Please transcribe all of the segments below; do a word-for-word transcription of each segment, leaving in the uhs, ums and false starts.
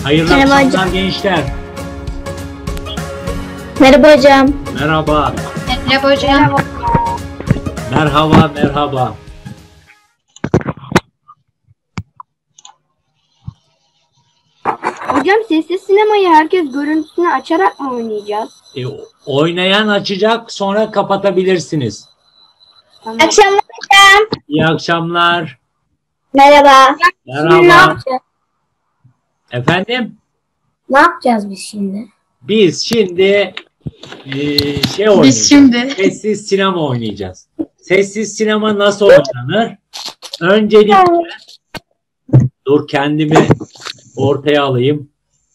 Hayırlı Merhaba akşamlar hocam. gençler. Merhaba hocam. Merhaba. Merhaba hocam. Merhaba, merhaba. Hocam sessiz sinemayı herkes görüntüsünü açarak mı oynayacağız? E, oynayan açacak, sonra kapatabilirsiniz. Tamam. Akşamlar hocam. İyi akşamlar. Merhaba. Merhaba. Şimdi ne yapacağız? Efendim? Ne yapacağız biz şimdi? Biz şimdi e, şey oynayacağız. Biz şimdi. Sessiz sinema oynayacağız. Sessiz sinema nasıl oynanır? Öncelikle dur kendimi ortaya alayım.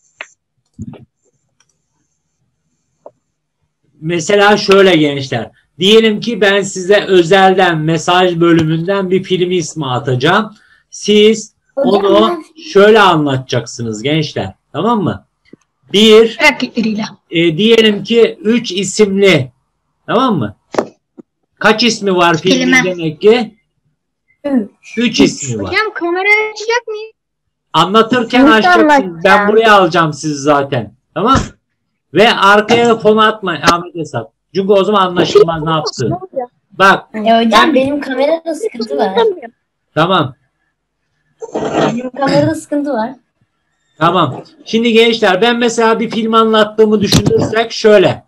Mesela şöyle gençler. Diyelim ki ben size özelden mesaj bölümünden bir film ismi atacağım. Siz onu şöyle anlatacaksınız gençler. Tamam mı? Bir, Rakipleriyle. e, diyelim ki üç isimli. Tamam mı? Kaç ismi var filmin Kelime. demek ki? Üç ismi var. Hocam kamerayı açacak mıyız? Anlatırken Nasıl açacaksınız. Ben anlatacağım? buraya alacağım sizi zaten. Tamam. Ve arkaya fonu atmayın Ahmet Esat. Çünkü o zaman anlaşılmaz ne yaptı. Bak E hocam benim kamerada sıkıntı var. tamam. Benim kamerada sıkıntı var. Tamam. Şimdi gençler ben mesela bir film anlattığımı düşünürsek şöyle.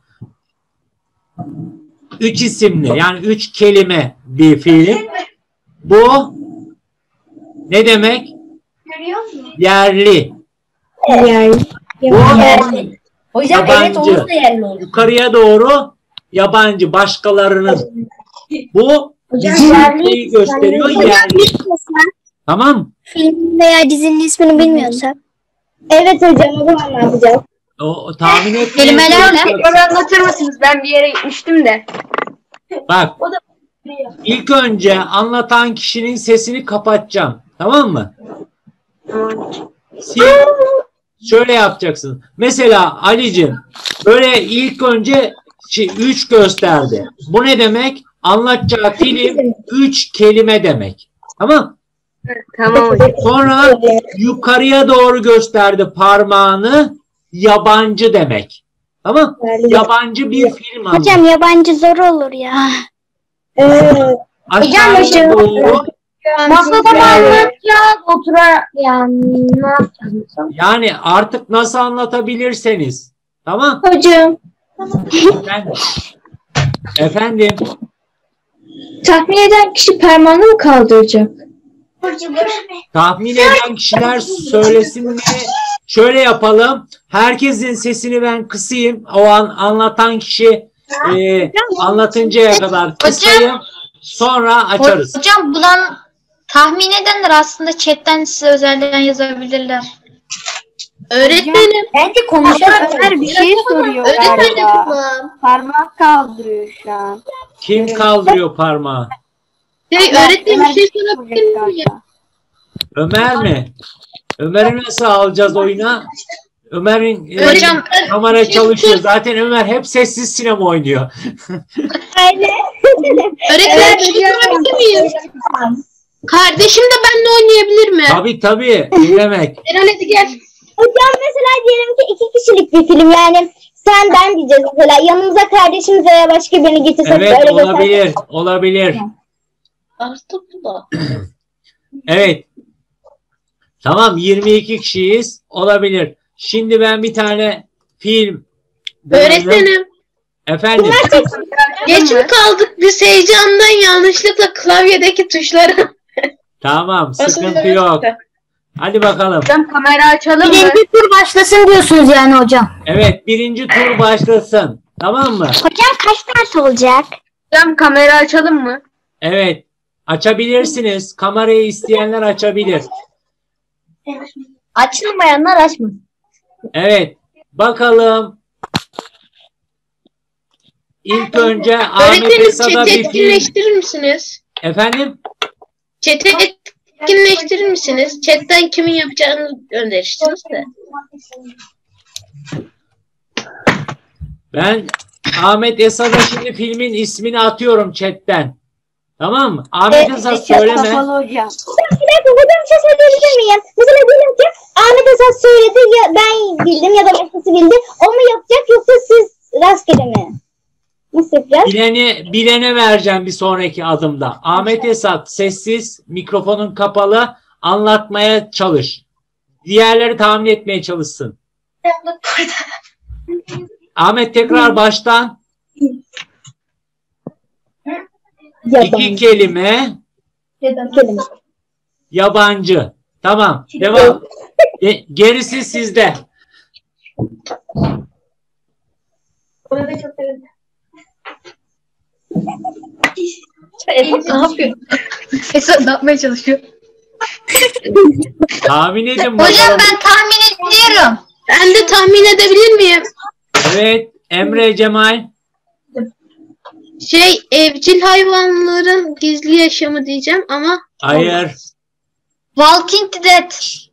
Üç isimli yani üç kelime bir film. Bu ne demek? Yerli. Yani. Bu Yerli. Hocam evet yabancı. olur da yerli olur. Yukarıya doğru yabancı başkalarının. Bu Hocam bizim yerli- ülkeyi gösteriyor yerli- yerli. Tamam. Film veya dizinin ismini bilmiyorsak. Evet hocam o zaman ne yapacağız? O, o tahmin etmeye Kelimelerle. çalışacaksın. Onu anlatır mısınız? Ben bir yere gitmiştim de. Bak. İlk önce anlatan kişinin sesini kapatacağım. Tamam mı? Siz şöyle yapacaksın. Mesela Ali'cim böyle ilk önce üç gösterdi. Bu ne demek? Anlatacağı film üç kelime demek. Tamam. Tamam hocam. Sonra yukarıya doğru gösterdi parmağını. Yabancı demek. Tamam. Yabancı bir film anlat. Hocam yabancı zor olur ya. Aşağıya doğru. Masada mı anlatacağız? Otura yani ne yapacağız? Yani artık nasıl anlatabilirseniz. Tamam. Hocam. Efendim. Efendim. Tahmin eden kişi parmağını mı kaldıracak? Tahmin eden kişiler söylesin mi? Şöyle yapalım. Herkesin sesini ben kısayım. O an anlatan kişi e, anlatıncaya kadar kısayım. Sonra açarız. Hocam bulan tahmin edenler aslında chatten size özelden yazabilirler. Öğretmenim. Bence konuşarak Ömer bir şey soruyor Öğretmenim. galiba. Parmak kaldırıyor şu an. Kim kaldırıyor parmağı? Şey, öğretmenim bir şey soracak sorabilir miyim? galiba. Ömer mi? Ömer'i nasıl alacağız oyuna? Ömer'in e, Hocam kamera çalışıyor. Zaten Ömer hep sessiz sinema oynuyor. öğretmenim bir şey sorabilir miyim? Kardeşim de benimle oynayabilir mi? Tabii tabii. Ne demek? Eren hadi gel. Hocam mesela diyelim ki iki kişilik bir film yani sen ben diyeceğiz mesela yanımıza kardeşimiz veya başka birini getirsek Evet böyle olabilir. göstersek. Olabilir. Artık bu da. Evet. Tamam yirmi iki kişiyiz. Olabilir. Şimdi ben bir tane film Öğretmenim. Efendim. Geç mi kaldık biz heyecandan yanlışlıkla klavyedeki tuşları. Tamam sıkıntı yok. Hadi bakalım. Hocam kamera açalım mı? Birinci tur başlasın diyorsunuz yani hocam. Evet birinci tur başlasın. Tamam mı? Hocam kaç ders olacak? Hocam kamera açalım mı? Evet. Açabilirsiniz. Kamerayı isteyenler açabilir. Açılmayanlar açmasın. Evet. Bakalım. İlk önce Ahmet Öğretmenim Esat'a chat'i bir film. etkinleştirir misiniz? Efendim? Chat'i etkinleştirir misiniz? Chat'ten kimin yapacağını gönderirsiniz de. Ben Ahmet Esat'a şimdi filmin ismini atıyorum chatten. Tamam mı? Ahmet Esat söyleme. Kapalı hocam. Bir dakika hocam bir şey söyleyebilir miyim? Mesela diyelim ki Ahmet Esat söyledi ya ben bildim ya da başkası bildi. O mu yapacak yoksa siz rastgele mi? Nasıl yapacağız? Bileni, bilene vereceğim bir sonraki adımda. Ahmet Esat sessiz, mikrofonun kapalı, anlatmaya çalış. Diğerleri tahmin etmeye çalışsın. Ahmet tekrar baştan. İki kelime. Kelime. Yabancı. Tamam. Devam. Ge- gerisi sizde. Elif ne yapıyor? Esat ne yapmaya çalışıyor? Tahmin edin Hocam bakalım. ben tahmin ediyorum. Ben de tahmin edebilir miyim? Evet. Emre, Cemal. Şey, evcil hayvanların gizli yaşamı diyeceğim ama Hayır. Walking Dead.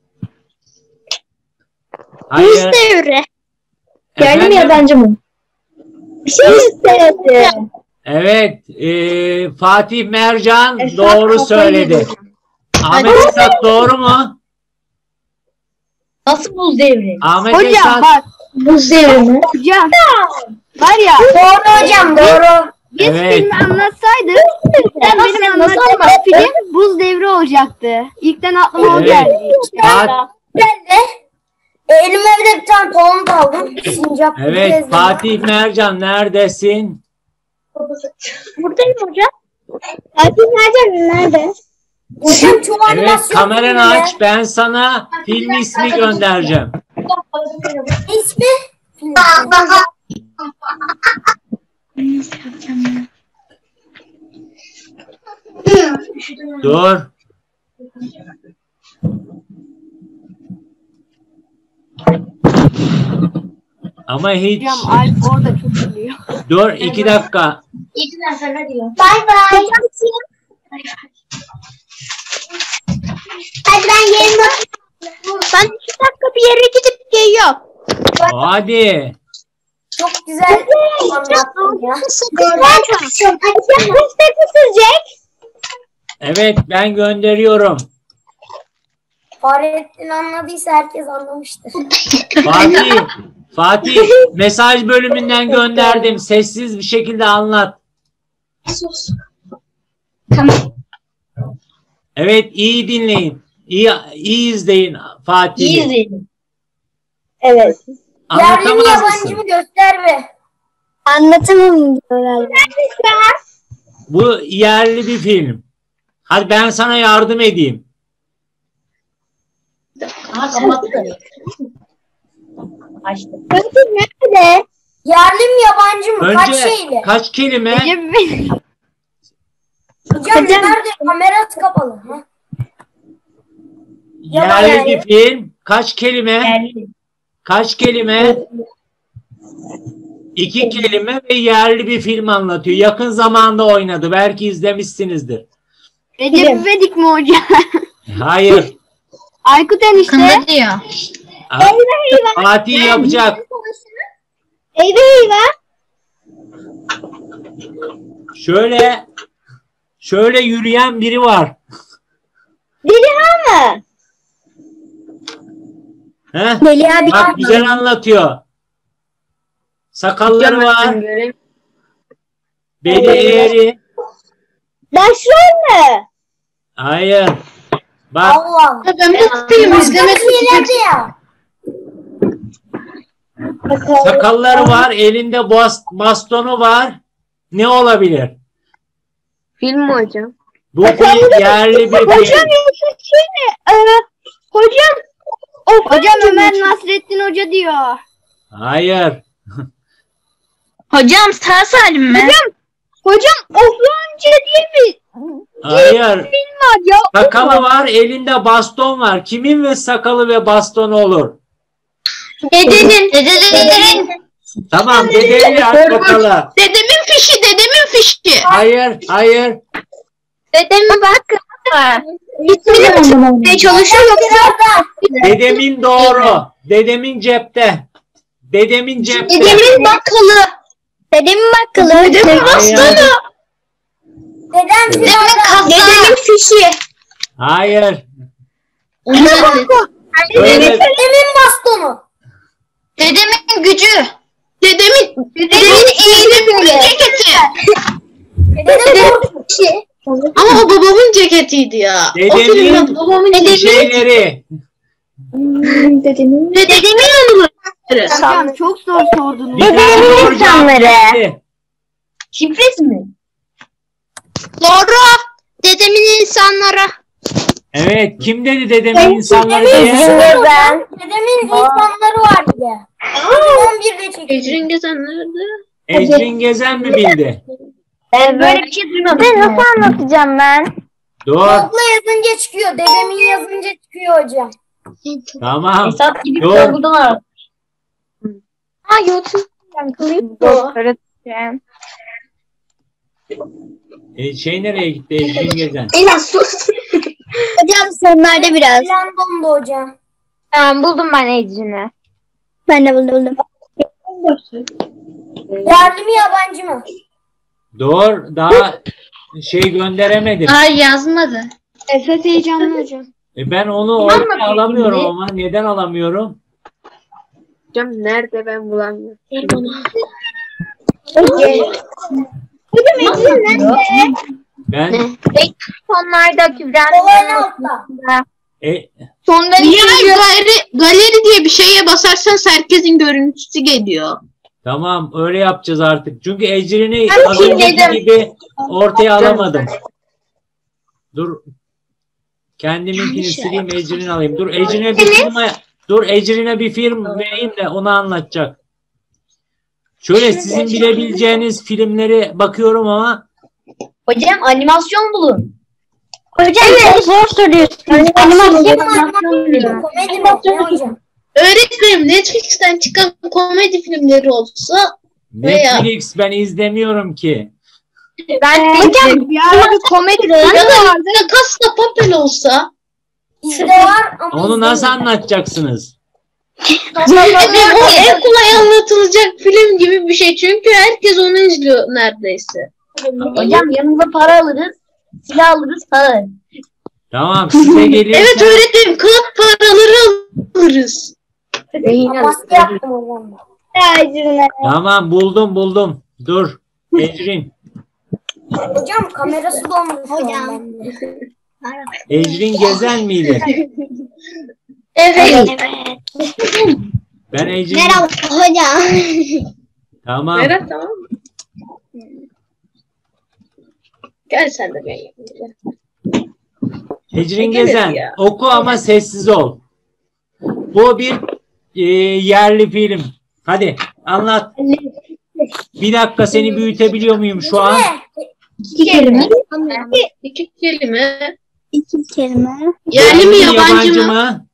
Hayır. devre. Yerli mi Efendim? yabancı mı? Bir şey mi söyledi? Evet. e, Fatih Mercan Esat doğru kafayı söyledi. yedi. Ahmet Esat doğru mu? Nasıl buz devri? Ahmet Hocam Esat. bak. Buz devri mi? Hocam. Var ya. Doğru hocam doğru. Biz Evet. filmi anlatsaydık. Sen Nasıl- benim nasıl anlattığım anlattın? film buz devri olacaktı. İlkten aklıma o Evet. geldi. Fat- Ben de elime bir de bir tane tohum aldım. Sincap. evet. Fatih Mercan neredesin? Buradayım hocam. Fatih Mercan nerede? Hocam çok Evet. animasyon. Kameranı aç. Ben sana film ismi göndereceğim. İsmi? Dur. Ama hiç. Hocam Alp orada çok gülüyor. Dur iki dakika. Bay bay. Hadi ben yerime... Ben iki dakika bir yere gidip geliyorum. Hadi. Çok güzel anlattın ya. Kaç dakika sürecek? Evet ben gönderiyorum. Fahrettin anladıysa herkes anlamıştır. Fatih. Fatih mesaj bölümünden gönderdim. Sessiz bir şekilde anlat. Tamam. Evet iyi dinleyin. İyi, iyi izleyin Fatih'i. Evet. Anlatamaz yabancı mısın? mı göster be. Anlatamam herhalde. Bu yerli bir film. Hadi ben sana yardım edeyim. Nerede? Yerli mi yabancı mı? Kaç Önce şeyle? kaç kelime? Recep Bey. Hocam nerede? Kamerası kapalı. Ha? Yerli yani. bir film. Kaç kelime? Kaç kelime? İki kelime ve yerli bir film anlatıyor. Yakın zamanda oynadı. Belki izlemişsinizdir. Recep İvedik mi hocam? Hayır. Aykut enişte. Yakında diyor. Fatih yapacak. Eyvah eyvah. Şöyle şöyle yürüyen biri var. Deliha mı? Heh? Deliha Bak güzel anlatıyor. Sakalları var. Beli eğri. Başrol mu? Hayır. Bak Allah. ben bu filmi izlemedim. Nerede ya? sakalları var. Elinde bas, bastonu var. Ne olabilir? Film mi hocam? Bu film yerli bir film. Hocam yoksa şey mi? Ee, hocam. Hocam Ömer Nasrettin Hoca diyor. Hayır. Hocam sağ salim mi? Hocam Oflanca diye mi? Hayır. Var ya. Sakalı var. Elinde baston var. Kimin ve sakalı ve bastonu olur? Dedenin. Dedenin. Tamam. Dedeyi aç bakalım. Dedemin fişi, dedemin fişi. Hayır. Hayır. Dedemin bak. Ne çalışıyor yoksa? Dedemin doğru. Dedemin cepte. Dedemin cepte. Dedemin bakkalı. Dedemin bakkalı. Dedemin Hayır. Dedem Dedemin kaza. Dedemin fişi. Hayır. Dedemin, dedemin bastonu. Dedemin gücü. Dedemin Dedemin eğilim ceketi. Dedemin fişi. ama o babamın ceketiydi ya. O Dedemin filmde babamın ceketi. şeyleri. Dedemin. Dedemin anıları. Hocam çok zor sordunuz. Bir tane doğru cevap geldi. Şifresi mi? Doğru. Dedemin insanlara. Evet, kim dedi dedemin insanları diye? Ben. Dedemin insanları var bir de. on birde çekildi. Ecrin Gezen nerede? Ecrin Gezen mi bildi? Böyle bir şey duymadım. Ben nasıl anlatacağım ben? Dur. Okla yazınca çıkıyor. Dedemin yazınca çıkıyor hocam. Tamam. Hesap gidip Dur. Google'dan Ha YouTube. E, şey nereye gitti Ecrin Gezen? Biraz sus. Hocam sonlarda biraz. Plan dondu hocam. Tamam buldum ben Ecrin'i. Ben de buldum. buldum. Yerli mi yabancı mı? Dur, daha şey gönderemedim. Ay yazmadı. Efes heyecanlı hocam. E, ben onu ortaya alamıyorum ama neden alamıyorum? Hocam nerede ben bulamıyorum. Hocam Ecrin nerede? Ben Sonlarda Kübra'nın Kolay altta. e, sonda Ya galeri, galeri diye bir şeye basarsan herkesin görüntüsü geliyor. tamam öyle yapacağız artık. Çünkü Ecrin'i Ben az önceki kimledim? gibi ortaya alamadım. Dur. Kendiminkini sileyim, Ecrin'i alayım. Dur Ecrin'e bir film Dur Ecrin'e bir film vereyim de onu anlatacak. Şöyle sizin bilebileceğiniz filmleri bakıyorum ama Hocam animasyon bulun. Hocam evet. Zor soruyorsun. Animasyon animasyon. Komedi mi hocam? Öğretmenim Netflix'ten çıkan komedi filmleri olsa Veya- Netflix ben izlemiyorum ki. Ben hocam bir ara bir komedi ya filmi da vardı. Kasta Papel olsa İşte var ama Onu nasıl anlatacaksınız? Efendim, o en kolay anlatılacak film gibi bir şey çünkü herkes onu izliyor neredeyse. hocam yanımıza para alırız. Silah alırız para. Tamam size gelirse Evet öğretmenim kağıt paraları alırız. Maske yaptım hocam. Ecrin'e. Tamam buldum buldum. Dur. Ecrin. Hocam kamerası donmuş. Hocam. Ecrin Gezen miydi? Evet. Ben Ecrin. Merhaba hocam. Tamam. Berat tamam mı? Gel sen de ben yapacağım. Ecrin Evet Gezen. ya. Oku ama sessiz ol. Bu bir e, yerli film. Hadi anlat. Bir dakika seni büyütebiliyor muyum şu an? İki kelime. İki kelime. İki kelime. Yerli mi yabancı mı? mı?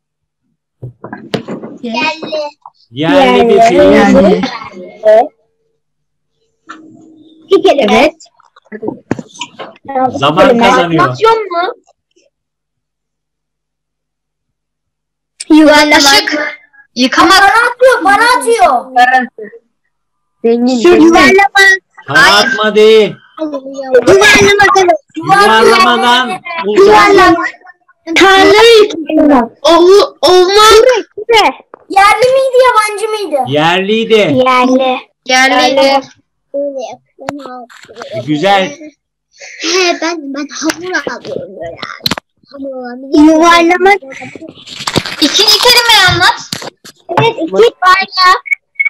Yerli. Yerli bir film. İki kelime. Zaman kazanıyor. Animasyon mu? Yuvarlamak. Yıkamak. Bana atıyor, bana atıyor. Zengin. Yuvarlamak. Para atma değil. Yuvarlamak. Yuvarlamadan uzak. Yuvarlamak. Tarla Ovu, olmak. Yerli miydi, yabancı mıydı? Yerliydi. Yerli. Yerliydi. Güzel. He ben ben hamur alıyorum böyle. Hamur alıyorum. Yuvarlamak. İkinci kelimeyi anlat. Evet iki yuvarlak.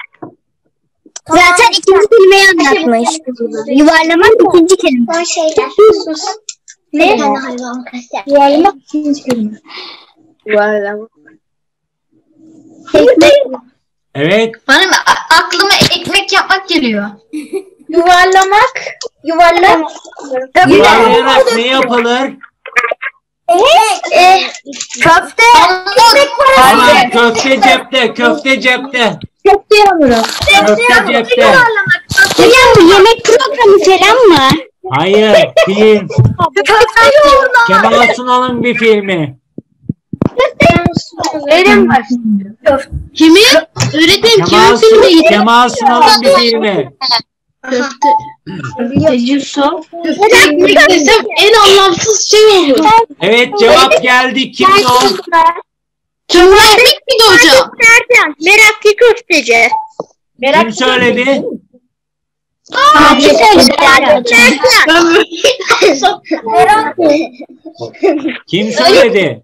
Zaten ikinci kelimeyi anlatmış. Yuvarlamak ikinci kelime. Şeyler. Sus. Ne? Yuvarlamak ikinci kelime. Yuvarlama. Ekmek. Evet. Bana a- aklıma ekmek yapmak geliyor. Yuvarlamak. Yuvarlak. Yuvarlayarak ne yapılır? Ekmek. Köfte. Tamam köfte cepte. Köfte cepte. Köfte hamuru. Köfte cepte. Hocam bu yemek programı falan mı? Hayır. Film. Köfte yoğurdu. Kemal Sunal'ın bir filmi. Benim var. Kimi? Öğretmenim Kemal, kimin filmi? Sun Kemal Sunal'ın bir filmi. Yusuf. Desem en anlamsız şey olur. Evet, cevap geldi. Kim o? Çömleklik miydi hocam? Meraklı köfteci. Kim söyledi? Kim söyledi?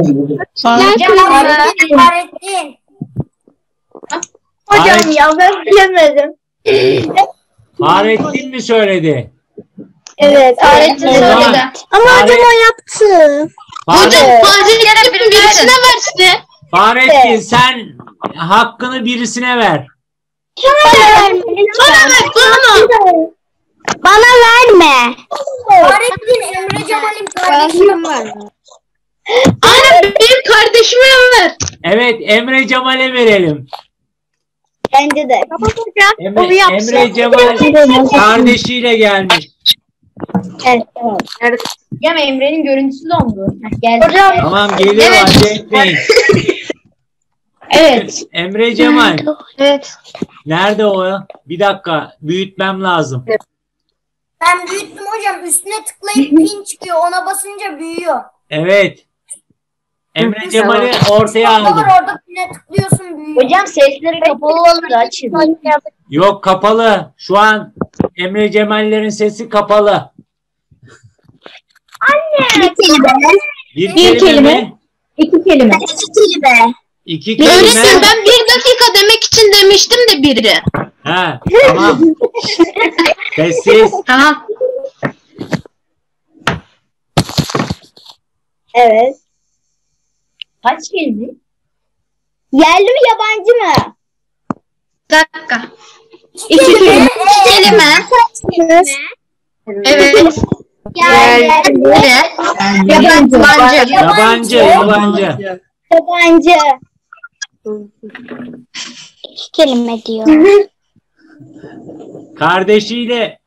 Hocam ya ben bilemedim. Fahrettin mi söyledi? Evet. Fahrettin söyledi. Ama hocam o yaptı. Hocam Fahrettin, Fahrettin birisine verse. Fahrettin sen hakkını birisine ver. Bana ver bana. Bana verme. Fahrettin Emre Cemal'in kardeşim var. Aynen benim kardeşime ver. Evet, Emre Cemal'e verelim. Bence de. Tamam hocam. Emre, Emre Cemal kardeşiyle gelmiş. Evet tamam. Hocam Emre'nin görüntüsü dondu. Geldi. Hocam. Tamam, geliyor, Evet. acele etmeyin. Evet. Emre Cemal. Evet. Nerede o? Bir dakika, büyütmem lazım. Ben büyüttüm hocam. Üstüne tıklayıp pin çıkıyor. Ona basınca büyüyor. Evet. Emre Cemal'i ortaya aldım. Var orada pine tıklıyorsun büyüyor. Hocam sesleri kapalı olur açın. Yok, kapalı. Şu an Emre Cemal'lerin sesi kapalı. Bir kelime. Bir, Bir kelime, kelime. mi? İki kelime. İki kelime. İki Öğretmenim kelime. ben bir dakika demek için demiştim de biri. Ha, tamam. Sessiz. Tamam. Evet. Kaç kelime? Yerli mi yabancı mı? Bir dakika. İki kelime. Kelime. Evet. Yerli. Evet. Yabancı. Yabancı. Yabancı, yabancı. Yabancı. İki kelime diyor. Kardeşiyle.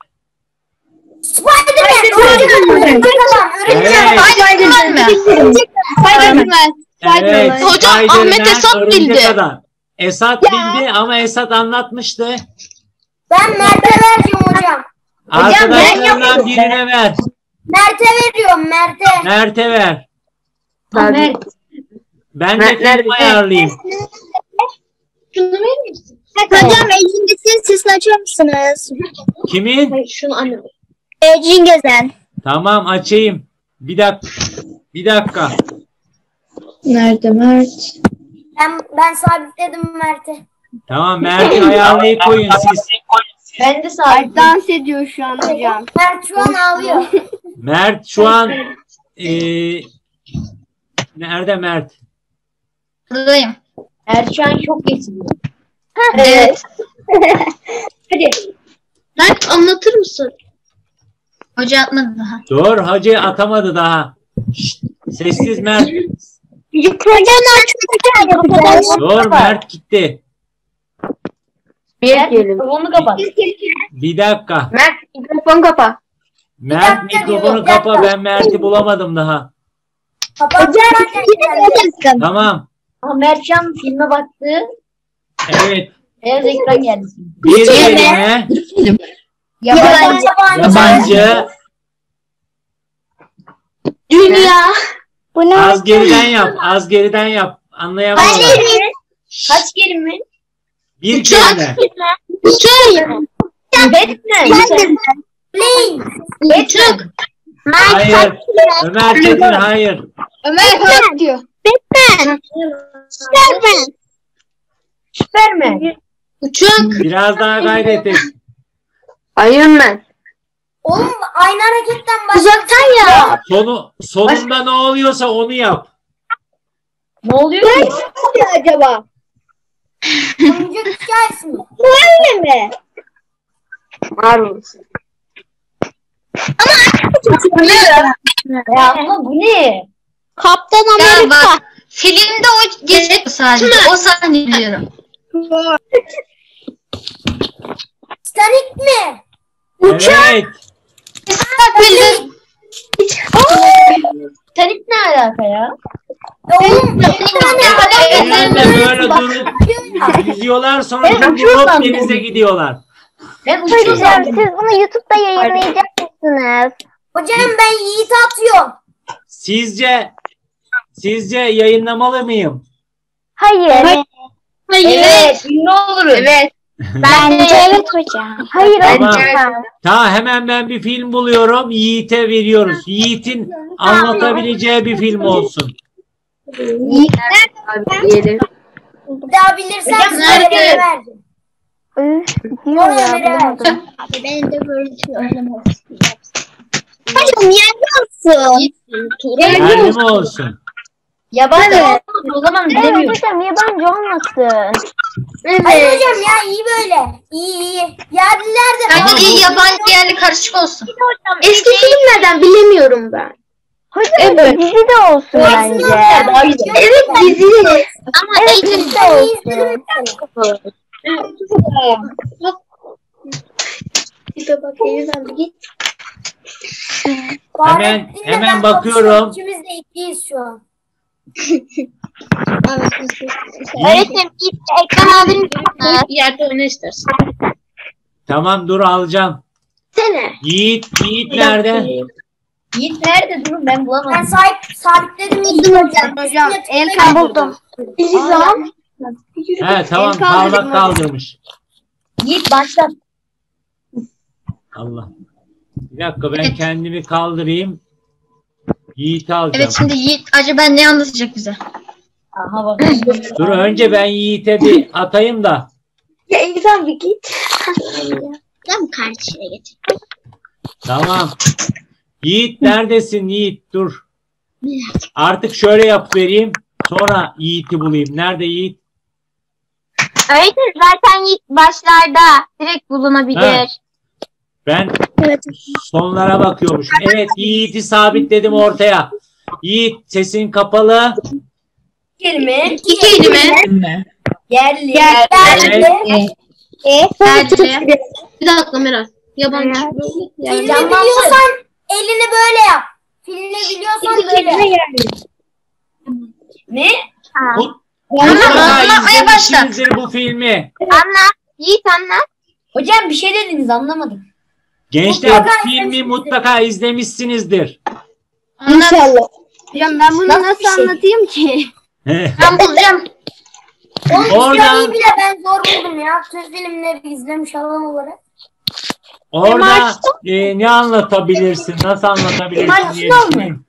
Spiderman. Evet. Spiderman mi? Spiderman. Evet. Hocam, Spiderman, Ahmet Esat örümcek bildi. adam. Esat bildi ama Esat anlatmıştı. Ben Mert'e vereceğim hocam. Arkadaşlarından birine ver. Mert'e veriyorum Mert'e. Mert'e ver. Mert. Ben de kelime ayarlayayım. Şunu verir misin? Hocam Ecin sesini açar mısınız? Kimin? Şunu anne. Ecin Gezen. Tamam, açayım. Bir dakika. Bir dakika. Nerede Mert? Ben, ben sabitledim Mert'e. Tamam, Mert'i ayarlayıp koyun siz. Ben de sabitledim. Dans ediyor şu an hocam. Mert şu an ağlıyor. Mert şu an eee nerede Mert? Buradayım. Mert şu an çok geçiriyor. Evet. Hadi. Mert anlatır mısın? Hoca atmadı daha. Dur, hacı atamadı daha. Şşt, sessiz Mert. Hocam açın. Dur, Mert gitti. Bir mikrofonu kapat. Bir dakika. Mert mikrofon kapa. Mert mikrofonu kapa, ben Mert'i bulamadım daha. Kapat. Tamam. Ama Mert şu an filme baktı. Evet. Beyaz ekran geldi. Bir kelime. Yabancı. Yabancı. Dünya. Bu ne? Az geriden yap. Az geriden yap. Anlayamadım. Kaç kelime? Bir Uçak. kelime. Uçak. Batman. Plane. Uçak. Hayır. Ömer Çetin, hayır. Ömer Mert diyor. Batman. Superman. Superman. Uçak. Biraz daha gayret et. Iron Man. Oğlum aynı hareketten başla. Uzaktan ya. Sonu, sonunda ne oluyorsa onu yap. Ne oluyor ki? Ne acaba? Oyuncak hikayesi mi? Bu öyle mi? Marvel. Ya ama bu ne? Kaptan Ya Amerika. bak, filmde o geçiyor sadece. O sahneyi biliyorum. Titanic mi? Evet. Bildim. Titanic ne alaka ya? Oğlum Ellerinde böyle durup yüzüyorlar, sonra durup denize gidiyorlar. Ben Hocam siz bunu YouTube'da yayınlayacak mısınız? Hocam ben Yiğit'e atıyorum. Sizce sizce yayınlamalı mıyım? Hayır. Hayır. Evet. Ne olur. Evet. Bence evet hocam. Hayır Tamam. hocam. Tamam, hemen ben bir film buluyorum. Yiğit'e veriyoruz. Yiğit'in anlatabileceği bir film olsun. Diyelim. Bir daha bilirsen Hocam, size nerede? Ömer'e verdim. Üf, diyor Oraya ya. Ömer'e verdim. Benim de görüntü öyle olsun. Hocam yerli olsun. Yerli mi olsun? Yabancı evet. O zaman Evet bilemiyorum. hocam yabancı olmasın. Hayır hocam ya iyi böyle. İyi iyi. Yerliler de Bence iyi yabancı yerli karışık olsun. Eski filmlerden bilemiyorum ben. Hocam evet. Dizi de olsun bence. Evet dizi. Ama Evet eğitim dizi de olsun. Bak Elif'den git. Hemen hemen bakıyorum. İkimiz de ikiyiz şu an. Öğretmenim ilk ekran alabilir misiniz? Yerde oyna istersen. Tamam, dur alacağım. Sene. Yiğit, Yiğit nerede? Yiğit nerede? Durun ben bulamadım. Ben sahip sabitledim Yiğit hocam. Hocam el Üstüne buldum. Elif'den. He tamam, parmak kaldırmış. Yiğit başlat. Allah. Bir dakika, ben kendimi kaldırayım. Yiğit'i alacağım. Evet, şimdi Yiğit acaba ne anlatacak bize? Aha bak. Dur, önce ben Yiğit'e bir atayım da. Ya Elif'den bir git. Tam karşıya geç. Tamam. Yiğit neredesin Yiğit? Dur. Artık şöyle yap vereyim. Sonra Yiğit'i bulayım. Nerede Yiğit? Öğretmenim zaten Yiğit başlarda direkt bulunabilir. Ha. Ben sonlara bakıyormuşum. Evet, Yiğit'i sabitledim ortaya. Yiğit, sesin kapalı. Kelime. İki kelime. Yerli. Evet. Yerli. Bir dakika Meral. Yabancı. Filmi biliyorsan elini böyle yap. Filmi biliyorsan böyle yap. Ne? Bu- Anla, Mutlaka anlatmaya başla. izlemişsinizdir bu filmi. Anlat. Yiğit anlat. Hocam bir şey dediniz anlamadım. Gençler, Mutlaka bu filmi izlemişsinizdir. mutlaka izlemişsinizdir. İnşallah. Hocam ben bunu Nasıl nasıl bir şey? anlatayım ki? Ben bulacağım. Oğlum Oradan- Oradan... bile ben zor buldum ya. Türk filmleri izlemiş adam olarak. Orada e, ne anlatabilirsin? Nasıl anlatabilirsin diye Maçlı mı? düşünüyorum.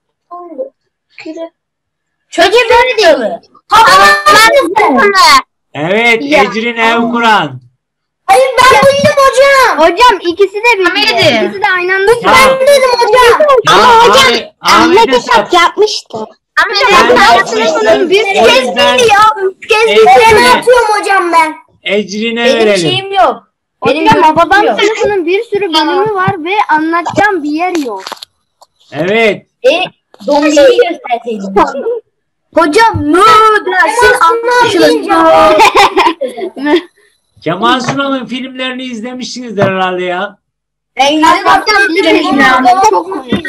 Çocuk nerede? Tamam. Evet, Ecrin Evkuran. Hayır ben buldum hocam. Hocam ikisi de bildi. Ahmet'im. İkisi de aynı anda Tamam. Ben dedim hocam. Ya, Ahmet, Ahmet'e sat. yapmıştı. Ben sınıfının bir o yüzden Üç kez Ecrin'e- ben atıyorum hocam ben. Ecrin'e Benim verelim. şeyim yok. Benim Hocam gözüm babam yok. sınıfının bir sürü bölümü var ve anlatacağım bir yer yok. Evet. E, Dombi'yi gösterseydin. Hocam mı dersin anlaşılır. Kemal Sunal'ın filmlerini izlemişsinizdir herhalde ya. Ben yüzden izlemişim ya. Çok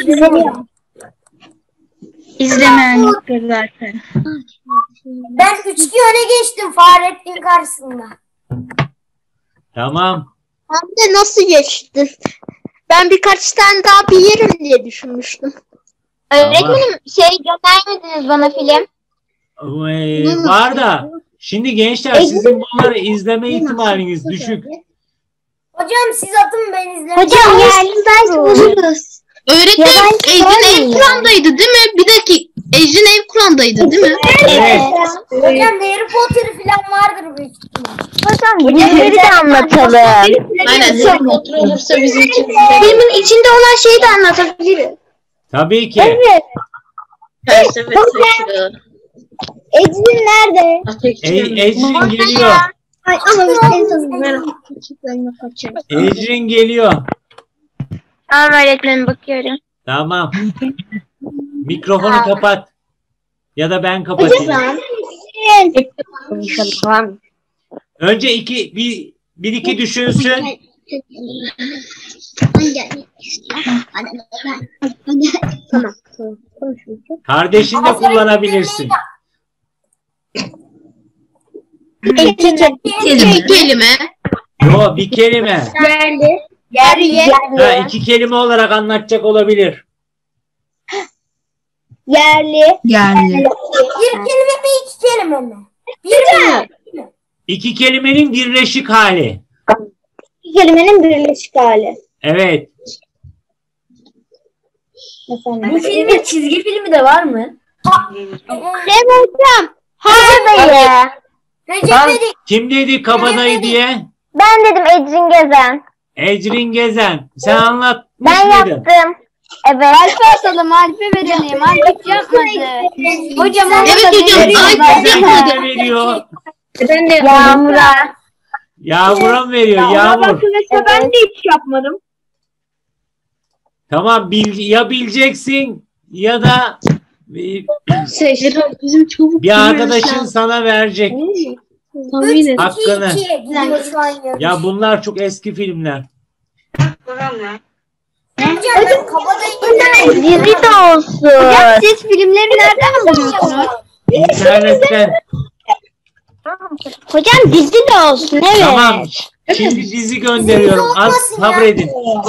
İzlemeyen yoktur zaten. Ben üç iki öne geçtim Fahrettin karşısında. Tamam. Hem de nasıl geçtin? Ben birkaç tane daha bilirim diye düşünmüştüm. Öğretmenim şey göndermediniz bana film. Ee, var da şimdi gençler, sizin bunları izleme ihtimaliniz düşük. Hocam siz atın ben izlerim. Hocam yerli belki buluruz. Öğretmen Yabancı Ecrin var mı? ev Kur'an'daydı değil mi? Bir dakika. Ecrin ev Kur'an'daydı değil mi? Evet. Hocam Harry Potter falan vardır büyük ihtimal. Hocam dizileri de anlatalım. Aynen. Harry Potter olursa bizim için. Filmin içinde olan şeyi de anlatabiliriz. Tabii ki. Evet. Felsefe taşı. Ecrin nerede? E- Ecrin geliyor. Ay ama biz en sonunda. Ecrin geliyor. Tamam öğretmenim bakıyorum. Tamam. Mikrofonu kapat. Ya da ben kapatayım. Önce iki bir, bir iki düşünsün. Tamam. Kardeşini de kullanabilirsin. İki İki kelime. Yo, bir kelime. Yerli. Yerli. Ha, iki kelime olarak anlatacak olabilir. Yerli. Yerli. Bir kelime mi iki kelime mi? Bir kelime. İki kelimenin birleşik hali. İki kelimenin birleşik hali. Evet. Bu filmin çizgi filmi de var mı? Recep hocam. Hayır dayı. Recep dedik. Kim dedi kabadayı diye? Ben dedim Ecrin Gezen. Ecrin Gezen. Sen anlatmış Ben mıydın? yaptım. Evet. Alp'e atalım, Alp'e verelim. Alp hiç yapmadı. Hocam ona Evet da hocam, verelim. Alp Gezen yapmadı. kime veriyor? Ben de Yağmur'a. Yağmur'a mı veriyor? Yağmur. Mesela ben de hiç yapmadım. Tamam, bil, ya bileceksin ya da e, bizim çabuk bir arkadaşın sana verecek tahmin et. hakkını. İki, iki gidiyor şu an yarış. Ya bunlar çok eski filmler. Hocam ben kabadayı Dizi de olsun. Hocam siz filmleri nereden buluyorsunuz? İnternetten. Hocam dizi de olsun. Evet. Tamam. Şimdi dizi gönderiyorum. Az sabredin.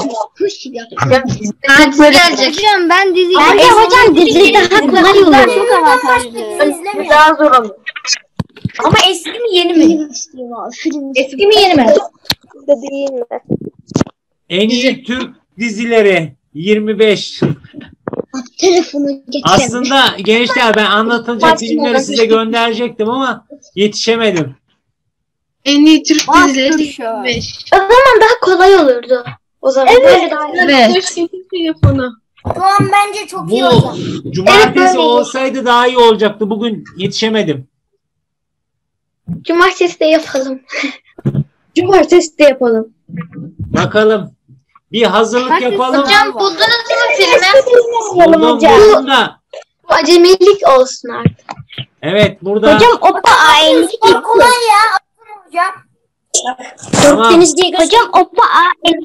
Gelecek. Hocam ben dizi Bence hocam dizi daha kolay olur. çok avantajlı. Daha zor olur. Ama eski mi yeni mi? Eski mi yeni mi? Değil mi? En iyi Türk dizileri yirmi beş. Telefonu Aslında gençler, ben anlatılacak filmleri size gönderecektim ama yetişemedim. En iyi Türk dizileri Masterchef. beş. O zaman daha kolay olurdu. O zaman. Evet. Evet. Telefonu. Şu an bence çok iyi Bu hocam. cumartesi olsaydı daha iyi olacaktı. Bugün yetişemedim. Cumartesi de yapalım. Cumartesi de yapalım. Bakalım. Bir hazırlık yapalım. Hocam buldunuz mu filmi? Buldum, buldum da. Acemilik olsun artık. Evet, burada. Hocam o da aynı. Çok kolay ya. Hocam. Tamam, Hocam o da aynı.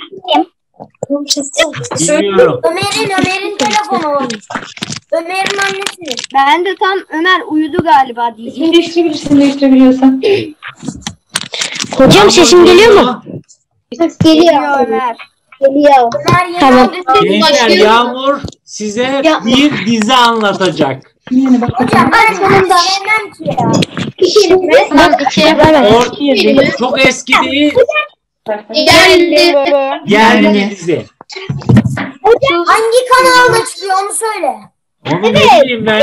bilmiyorum. Ömer'in Ömer'in telefonu o. Ömer'in annesinin. Ben de tam Ömer uyudu galiba diyeceğim. Değiştirebilirsin değiştirebiliyorsan. Hocam Yağmur sesim geliyor mu? Geliyor Ömer. Geliyor. Ömer yeni Tamam. Gençler, Yağmur size bir dizi anlatacak. Hocam ben sonunda vermem ki ya. Tam iki. O, çok eski değil, Yerli. yerli bir dizi. Hangi kanalda çıkıyor onu söyle. Onu ne bileyim ben.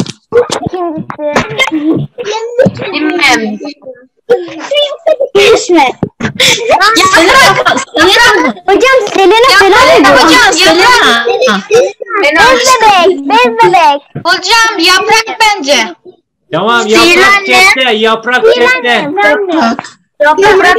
Bilmem. Geçme. Hocam Selena falan ediyor. Hocam Selena. Bez bebek. Bez bebek. Hocam yaprak bence. Tamam, Sihirli yaprak anne. cepte, yaprak cepte. Yaprak.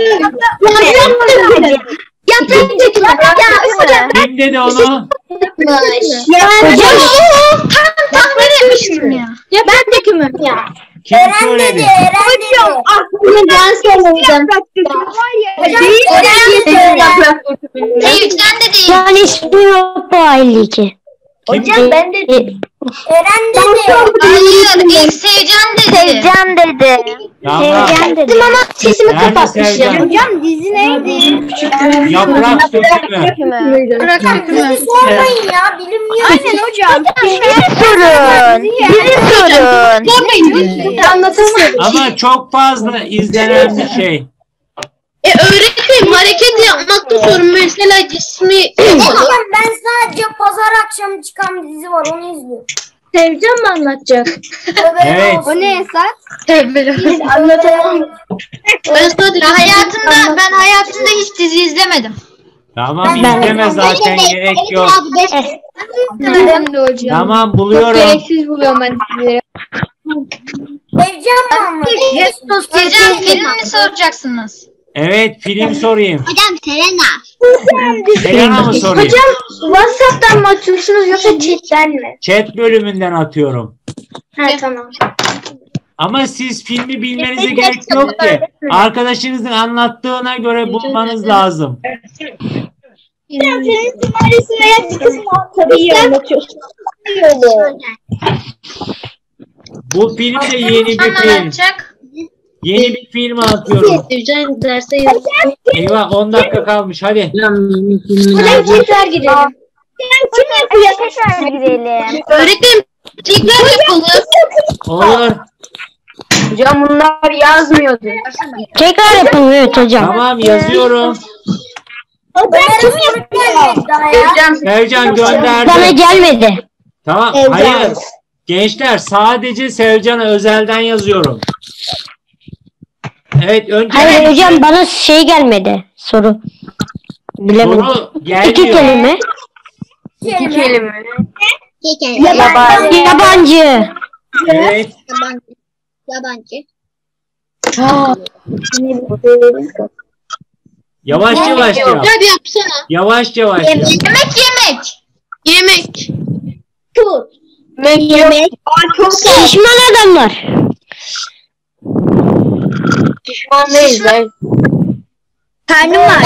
Yaprak dökümü. Ya hocam. Kim dedi onu? Hocam. Tahmin etmiştim ya. Yaprak dökümü. Ya. Kim Eren dedi. söyledi? Eren dedi. Bunu ben söyledim. Hocam Eren dedi. Eyüp'ten de değil. Yani ismi yok bu aileki. Kim? ben de Eren dedi. Hayır. İlk Sevcan dedi. Sevcan dedi. Tamam. Sevcan dedim ama sesimi Nerede kapatmışım. Sevcan? Hocam dizi neydi? Yaprak dökümü. Bizi sormayın ya. Bilinmiyor. Aynen hocam. Sorun. Bizi sorun. Anlatamıyorum. Ama çok fazla izlenen bir şey. E öğretmenim hareket yapmakta sorun. Mesela cismi Hocam ben sadece pazar akşamı çıkan bir dizi var onu izliyorum. Sevcan mı anlatacak? Evet. O ne Esat? Anlatamam. Ben sadece Ben hayatımda ben hayatımda hiç dizi izlemedim. Tamam, izleme zaten, gerek yok. ben de hocam. Tamam, buluyorum. Gereksiz buluyorum ben dizileri. Sevcan mı anlatıyor? Hocam film mi soracaksınız? Evet, film sorayım. Hocam Selena. Selena mı sorayım? WhatsApp'tan mı atıyorsunuz yoksa chatten mi? Chat bölümünden atıyorum. Ha tamam. Ama siz filmi bilmenize gerek yok ki. Arkadaşınızın anlattığına göre bulmanız lazım. Hocam senin siparişini veya çıkısını tabii anlatıyorsun. Bu film de yeni bir film. Anlatacak. Yeni bir film anlatıyorum. Sevcan derse yazıyor. Eyvah on dakika kalmış hadi. Hocam tekrar gidelim. Kim yapıyor? Tekrar gidelim. Öğretmenim tekrar yapalım. Olur. Hocam bunlar yazmıyordu. Tekrar yapalım evet hocam. Tamam yazıyorum. Hocam kim yapıyor? Hocam Sevcan gönderdi. Bana gelmedi. Tamam Sevcan. hayır. Gençler sadece Sevcan'a özelden yazıyorum. Evet önce Hayır hocam bana şey gelmedi. Soru. Bilemedim. soru İki gelmiyor. kelime. iki kelime. Yabancı. Yabancı. Evet. Yabancı. Yavaş yavaş yap. Hadi yapsana. Yavaş yavaş yap. Yemek yemek. Yemek. Yemek. Aa, çok sağ Şişman adamlar. pişman değil. Karnım var.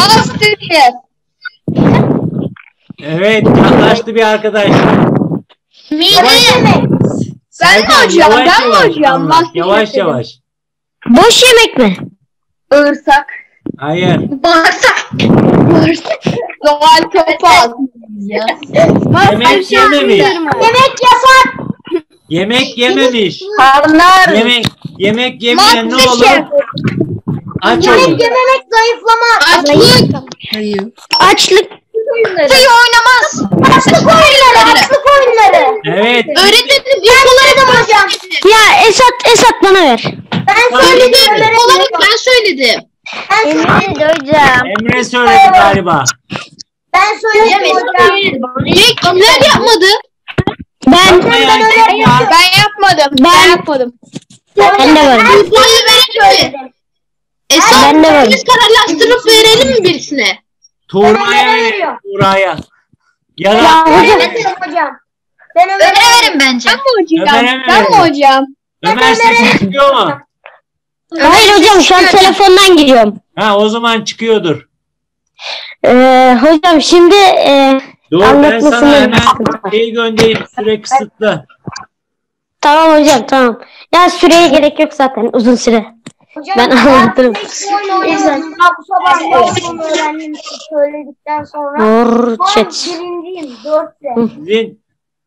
Evet yaklaştı bir arkadaş. Mide. Serkan, hocam, yavaş ben mi yavaş hocam? anlat. Bak, Yavaş yemedim. yavaş. Boş yemek mi? Irsak. Hayır. Bağırsak. Doğal topal. Yemek yememiş. Yemek yasak. Yemek yememiş. Karnlar. Yemek yemek yemeyen ne olur? Aç olur. yememek zayıflama. Açlık. Açlık. Sayı oynamaz. Açlık oyunları. Açlık oyunları. Evet. Öğretmenim ilk olarak hocam. Ya Esat Esat bana ver. ben söyledim. İlk olarak ben söyledim. Emre hocam. Emre söyledi galiba. Ben söyledim hocam. İlk kimler yapmadı? Ben Ben Ben yapmadım. Ben- yapmadım. ben de varım. Tuğra'ya verelim mi? Esat Ben de varım. biz kararlaştırıp verelim mi birisine? Tuğra'ya verelim. Tuğra'ya. Ya Ya da hocam. hocam. Ben Ömer'e verin bence. Ömer'e mi Ben mi verelim? hocam? Ömer sesin çıkıyor mu? Hayır hocam şu an telefondan giriyorum. Ha o zaman çıkıyordur. Ee, hocam şimdi e, Dur ben Anlatmasını sana hemen sıkıntı var. şeyi göndereyim. Süre kısıtlı. tamam hocam tamam. Ya süreye gerek yok zaten uzun süre. Hocam Ben anlatırım. oyun oynadım. Bu sabah ne olduğunu öğrendim söyledikten sonra. Or Şu an chat. birinciyim. Dörtte. Sizin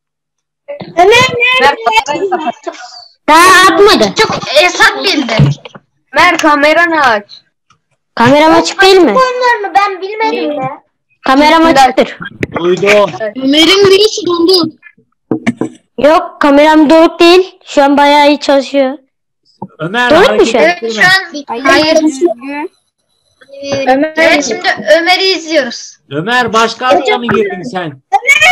Daha atmadı. Çok Esat bildi. Mer kameranı aç. Kameram açık değil mi? Oyunlarını ben bilmedim de. Kameram açıktır. uydu o. Ömer'in birisi dondu. Yok kameram doğruk değil. Şu an bayağı iyi çalışıyor. Ömer Doğru mu hareket şu an? Evet ettirme. şu an hayır. Evet şimdi Ömer'i izliyoruz. Ömer başka adına mı girdin sen?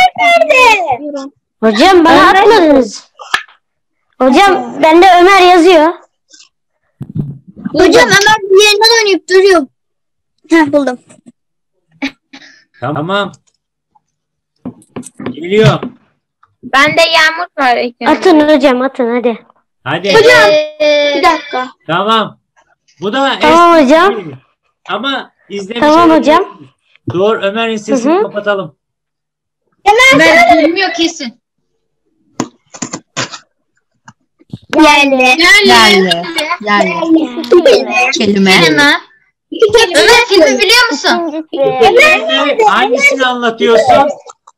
Hocam bana atmadınız. Hocam bende Ömer yazıyor. Hocam Ömer bir yerinden oynayıp duruyor. Heh buldum. Tamam. Geliyor. Bende yağmur var. Atın hocam atın hadi. Hadi. Ee, Bir dakika. Tamam. Bu da Tamam eski hocam. film. Ama izlemiş Tamam olabilirsiniz. hocam. Dur Ömer'in sesini Hı hı. kapatalım. Ömer bilmiyor kesin. Yerli. Yerli. Kelime. Kelime. Ömer filmi biliyor musun? Filmi hangisini anlatıyorsun?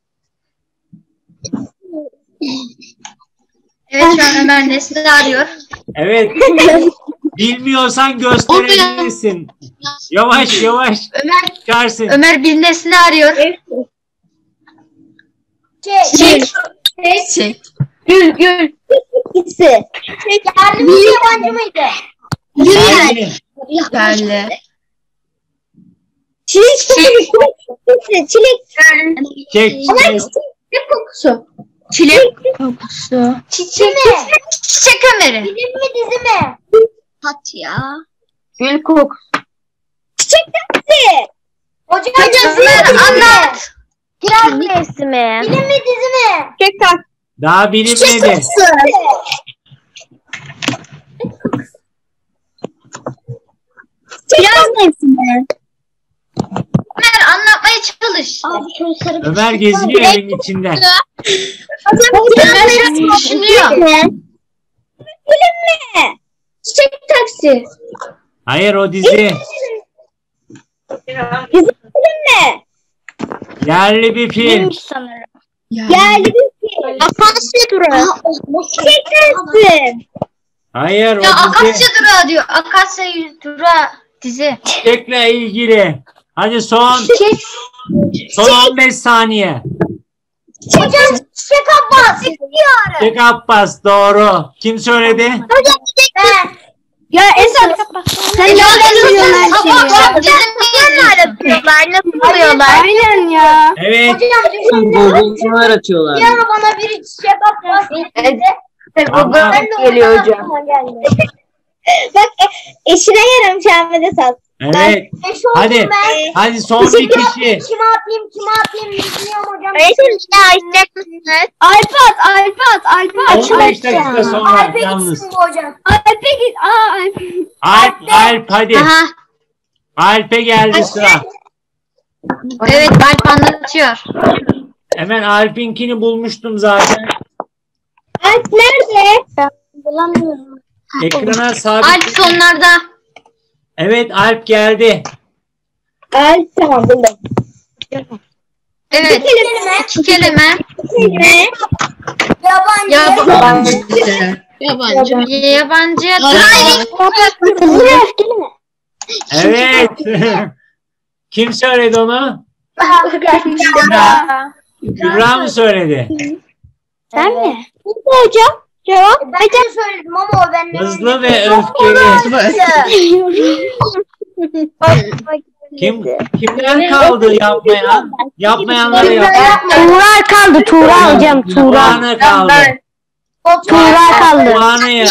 Evet şu an Ömer nesini arıyor. Evet. Bilmiyorsan gösterebilirsin. Yavaş yavaş Ömer çıkarsın. Ömer bir nesini arıyor. Şey. Şey. Gül gül. İkisi. Yerli mi yabancı mıydı? Hadi. Yerli. Çilek. Çilek. Çilek. Çek çek. Kokusu. Çilek. Çiçek mi? Çiçek Ömer'i. Film mi dizi mi? Hat ya. Gül kokusu. Hocam, Ömer anlat. Kiraz mevsimi. film mi dizi mi? Çek tak. Daha bilinmedi. Kiraz mevsimi. Ömer anlatmaya çalış. Ömer geziniyor evin içinde. Ömer şu an düşünüyor. Çiçek taksi. Hayır, o dizi. Dizi film mi? Yerli bir film. sanırım. Yerli bir film. Akasya durağı. Çiçek taksi. Hayır, o Ya dizi. Akasya Durağı diyor. Akasya Durağı dizi. Çiçekle ilgili. Hadi son son on beş saniye. Hocam Çiçek Abbas. Çiçek Abbas doğru. Kim söyledi? Ben. Ya Esat sen Ya nereden biliyorsun her sabah şeyi? çok dizi mi izliyorsun? Nasıl oluyorlar? Aynen ya. Evet. Hocam düşünün. atıyorlar. Bir ara bana biri Çiçek Abbas dedi. Tamam. Ben de geliyor hocam. Bak e, eşine yaramış Ahmet'e sat. Evet. Beş oldum Hadi. ben. Hadi son bir kişi. Kime atayım kime atayım bilmiyorum hocam. Alpat, Alpat, Alpat. on beş dakika sonra Alp'e yalnız. gitsin bu hocam. Alp'e git. Aa, Alp. Alp, Alp hadi. Aha. Alp'e geldi sıra. Evet, Alp anlatıyor. Hemen Alp'inkini bulmuştum zaten. Alp nerede? Bulamıyorum. Ekrana sabit. Alp sonlarda. Evet, Alp geldi. Alp tamam buldum. Evet. İki kelime. Ne? Yabancı. Yabancı. Yabancı. Yabancı. Evet. Kim söyledi onu? Kübra. Kübra mı söyledi? Sen mi? Bu hocam. Cevap. Ben de söyledim ama o benden. Hızlı ve öfkeli. Kim kimler kaldı yapmayan? Yapmayanları yap. Tuğra kaldı. Tuğra hocam. Tuğan'a kaldı. Tuğra kaldı. Tuğan'a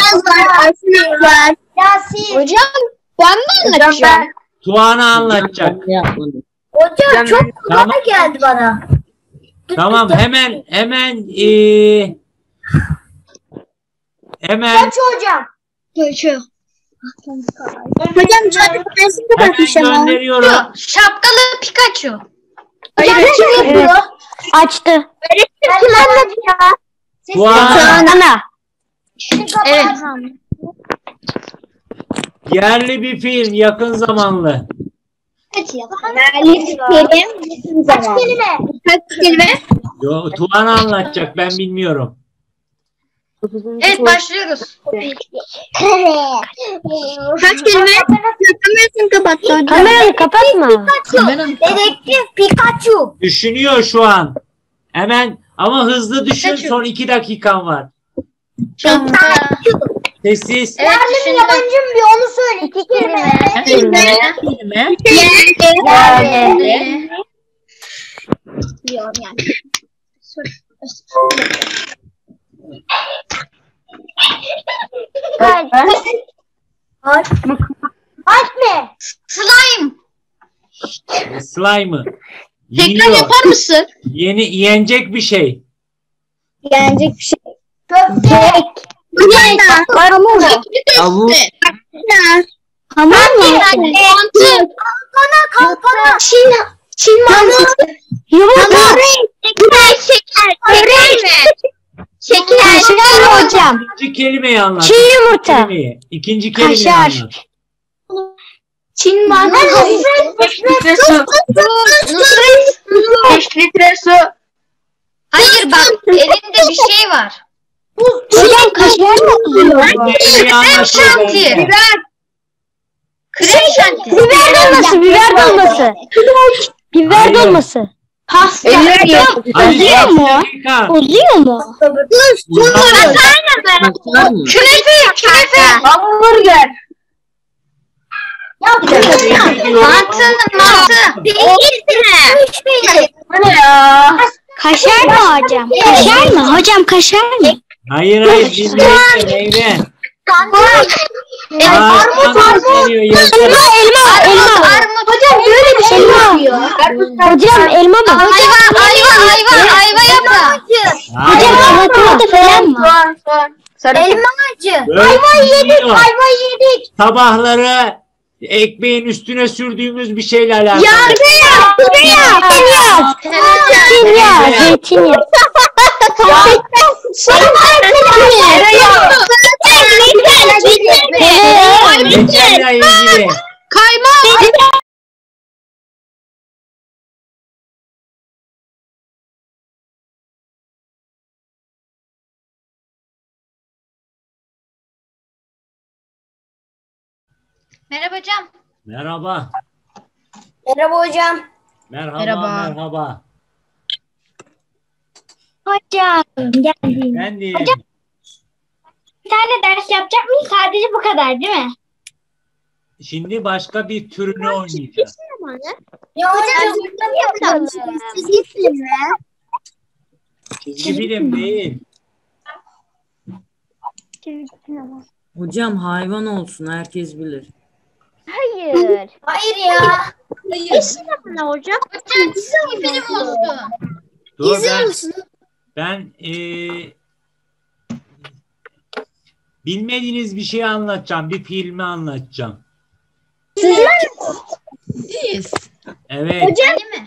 Yasin. Hocam ben mi anlatacağım? Tuğan'a anlatacak. Hocam çok Tamam. kolay geldi bana. Tamam, hemen hemen eee, hemen Kaç hocam? Hocam çocuk nasıl hemen gönderiyorum. Şapkalı Pikachu. Evet. Açtı. Kim anlatıyor? Tuğan Ana. Evet. yerli bir film, yakın zamanlı. Yerli film. Kaç kelime? Kaç kelime? Yo, Tuğan anlatacak, ben bilmiyorum. Evet, başlıyoruz. Kaç kelime? Kamerasını kapattı. Kamerayı kapatma. Dedektif Pikachu. Düşünüyor şu an. Hemen ama hızlı düşün, Pikachu. son iki dakikan var. Sessiz. Evet, Yerli mi düşündüm. yabancı mı bir onu söyle. İki kelime. Kelime. Yerli. Alp. Alp. Alp mi? Slime. Slime'ı. Tekrar Yiyor. yapar mısın? Yeni yenecek bir şey. Yenecek bir şey. Köfte. Var mı o? Tavuk. Hamur mu? Mantı. Kalpana kalpana. Çin, Çin mantısı. Yumurta. Şeker. Börek mi? Şeker. Kaşar hocam. İkinci kelimeyi anlat. Çiğ yumurta. Kelimeyi. İkinci kelimeyi Kaşar. anlat. Çin mantısı. beş litre su. beş litre su. Hayır bak, elinde bir şey var. Hocam kaşar mı oluyor? Kelimeyi Krem anlatıyor şanti. bence. Krem şanti. Biber dolması, biber dolması. Biber Hayır. dolması. Pasta. Hayır, Bozuyor mu? dakika. Bozuyor mu? Bundan- Kaşar mı? Künefe, künefe. Hamburger. Mantı, mantı. Bu ne ya? Kaşar mı hocam? Kaşar mı? Hocam kaşar mı? Hayır hayır, biz meyve meyve. Evet, Aa, armut, bana armut. geliyor, yazıyor. Elma, elma. Armut. Hocam böyle bir şey yapıyor. Hocam elma mı? Ayva, ayva, ayva, ayva yaprağı. Hocam Hayır. salatalık falan mı? Soğan, soğan. Sarı. Elma ağacı. Böyle yedik. Ayva yedik. Sabahları ekmeğin üstüne sürdüğümüz bir şeyle alakalı. Zeytinyağı. Zeytinyağı. Zeytinyağı. Zeytinyağı. Ece'yle ilgili. Kaymak. Merhaba hocam. Merhaba. Merhaba hocam. Merhaba, Merhaba. merhaba. Hocam geldim. Efendim. Bir tane ders yapacak mıyız? Sadece bu kadar değil mi? Şimdi başka bir türünü oynayacağız. Ya hocam yapalım. Çizgi film değil. Hocam hayvan olsun herkes bilir. Hayır. hayır ya. Ne hocam? Hocam çizgi film olsun. Dur ben, ben eee, bilmediğiniz bir şey anlatacağım. Bir filmi anlatacağım. Biz. Evet. Değil mi?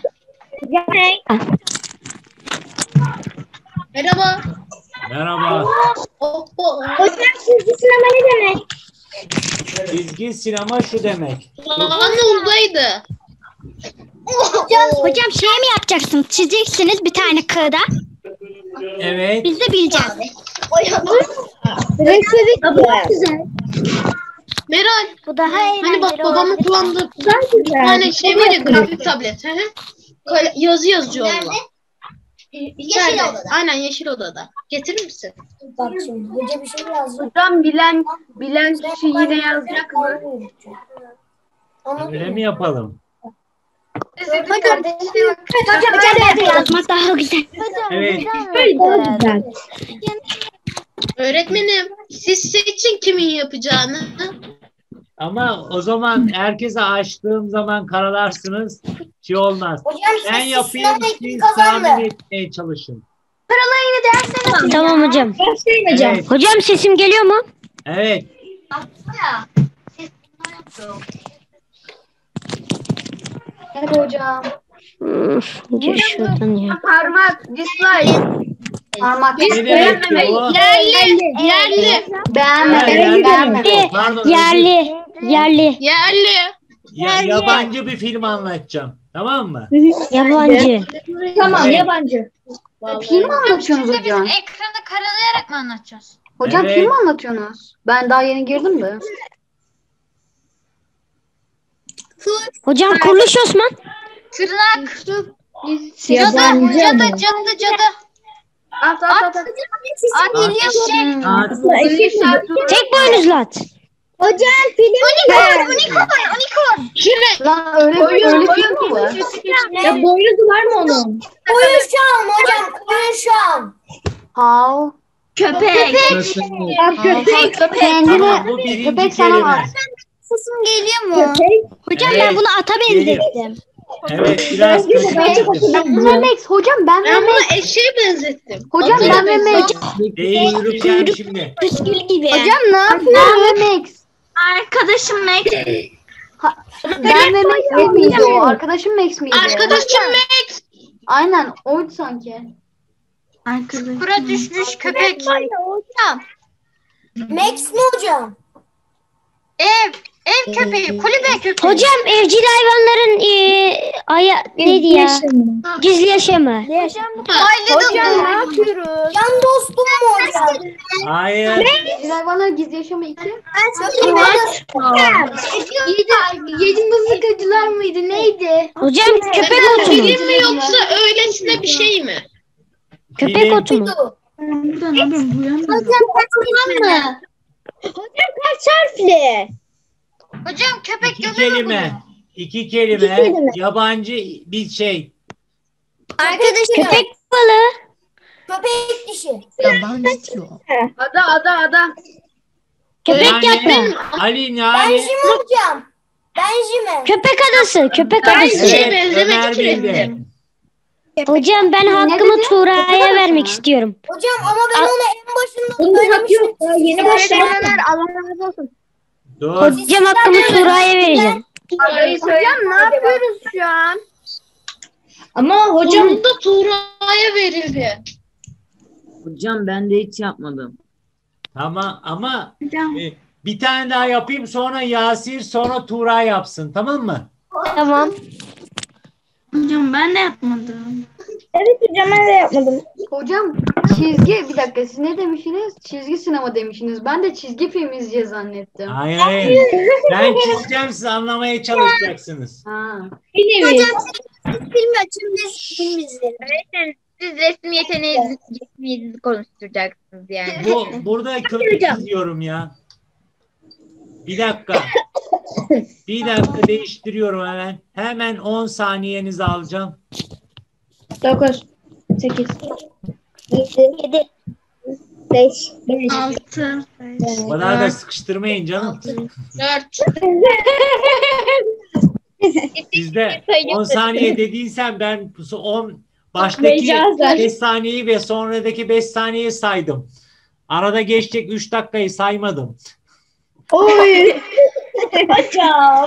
Merhaba. Merhaba. Oh, oh. Hocam çizgi sinema ne demek? Çizgi sinema şu demek. Lan oradaydı. Hocam şey mi yapacaksınız? Çizeceksiniz bir tane kağıda. Evet. Biz de bileceğiz. Meral. Bu daha eğlenceli. Hani bak babamın kullandığı bir tane şey var ya, grafik tablet. Hı hı. Kale- Yazı yazıyor onunla. Yeşil odada. Aynen yeşil odada. Getirir misin? Bak şimdi hoca bir şey yazıyor. Hocam bilen bilen kişi yine yazacak mı? Öyle mi yapalım? Hocam, Hocam yazmak daha güzel. Evet. Öğretmenim, siz seçin kimin yapacağını. Ama o zaman herkese açtığım zaman karalarsınız. Şey olmaz. hocam Ben siz yapayım, sınav siz ekibi kazandı. tahmin etmeye çalışın. Tamam hocam. Evet. Hocam sesim geliyor mu? Evet. Evet hocam. Gir şuradan ya. Parmak, dislike. Parmak Ne demek ki o? Yerli, yerli, Ha, yerli. Pardon. Yerli. Yerli. yerli. Ya, yabancı bir film anlatacağım. Tamam mı? Yabancı. Tamam Evet. yabancı. Film mi anlatıyorsunuz hocam? Ekranı karalayarak mı anlatacağız? Hocam film mi anlatıyorsunuz? Ben daha yeni girdim de. Hocam Kuruluş Osman. Tırnak. Yabancı Cadı, cadı, cadı, cadı. At at at. At, yeşil. Aa, Tek boynuzlu at. Hocam film Unicorn, unicorn, unicorn. Lan öyle Oyun, öyle oyun film mi var? Ya boynuzu var mı onun? Oyun şu an hocam. Oyun şu an. How? Köpek. Köpek. Tamam, bu birinci Köpek sana kelime. var. Sesim geliyor mu? Hocam Evet. ben bunu ata benzettim. Evet, biraz kötü. Max hocam ben Ben buna eşeğe benzettim. Hocam Atı ben da ve Max. Değil, yürüyeceğim şimdi. Püskül gibi. Hocam ne yapıyorsun Max? Arkadaşım Max. Ben ve Max miydi o? Arkadaşım Max miydi? Arkadaşım Max. Aynen oydu sanki. Kura düşmüş köpek. Max mi hocam? Ev, ev köpeği, kulübe köpeği. Hocam evcil hayvanların eee aya neydi ya? Gizli yaşamı. Hocam ne yapıyoruz? Can dostum mu hocam? Hayır. Hayvanlar gizli yaşamı iki. Yedi, Yedi mızıkacılar mıydı neydi? Hocam köpek otu mu? Film mi yoksa öylesine bir şey mi? Köpek Film. otu mu? Hocam kaç mı? Hocam kaç harfli? Hocam köpek İki gömüyor mu kelime. İki kelime. İki kelime. Yabancı bir şey. Arkadaşım. Köpek balığı. Köpek dişi. Ada ada ada. Köpek Yani, yaprağı. Ali Benji yani. mi hocam? Benji mi? Köpek adası. Köpek Ben adası. şey Evet, benzemedi Ömer ki bildi. benim. Hocam ben hakkımı Tuğra'ya vermek istiyorum. Hocam ama ben Al- onu en başında söylemiştim. Yeni Allah razı olsun. Dur. Hocam hakkımı Tuğra'ya vereceğim. Hocam ne yapıyoruz şu an? Ama Hocam da Tuğra'ya verildi. hocam ben de hiç yapmadım. Tamam ama e, Bir tane daha yapayım, sonra Yasir, sonra Tuğra yapsın, tamam mı? Tamam. Hocam ben de yapmadım. Evet hocam ben de yapmadım. Hocam çizgi bir dakika siz ne demişsiniz? Çizgi sinema demişsiniz. Ben de çizgi film izleyeceğiz zannettim. Hayır hayır. Ben çizeceğim, siz anlamaya çalışacaksınız. Ha. Hocam siz film açın biz film izleyelim. Siz resim yeteneğinizi, resmiyetinizi konuşturacaksınız yani. Bu burada kötü çiziyorum ya. Bir dakika. Bir dakika değiştiriyorum hemen. Hemen on saniyenizi alacağım. dokuz, sekiz, yedi, beş, Altı. O kadar da sıkıştırmayın canım. Dört. Sizde on saniye dediysem ben on baştaki beş saniyeyi ve sonradaki beş saniyeyi saydım. Arada geçecek üç dakikayı saymadım. Oy. Hocam.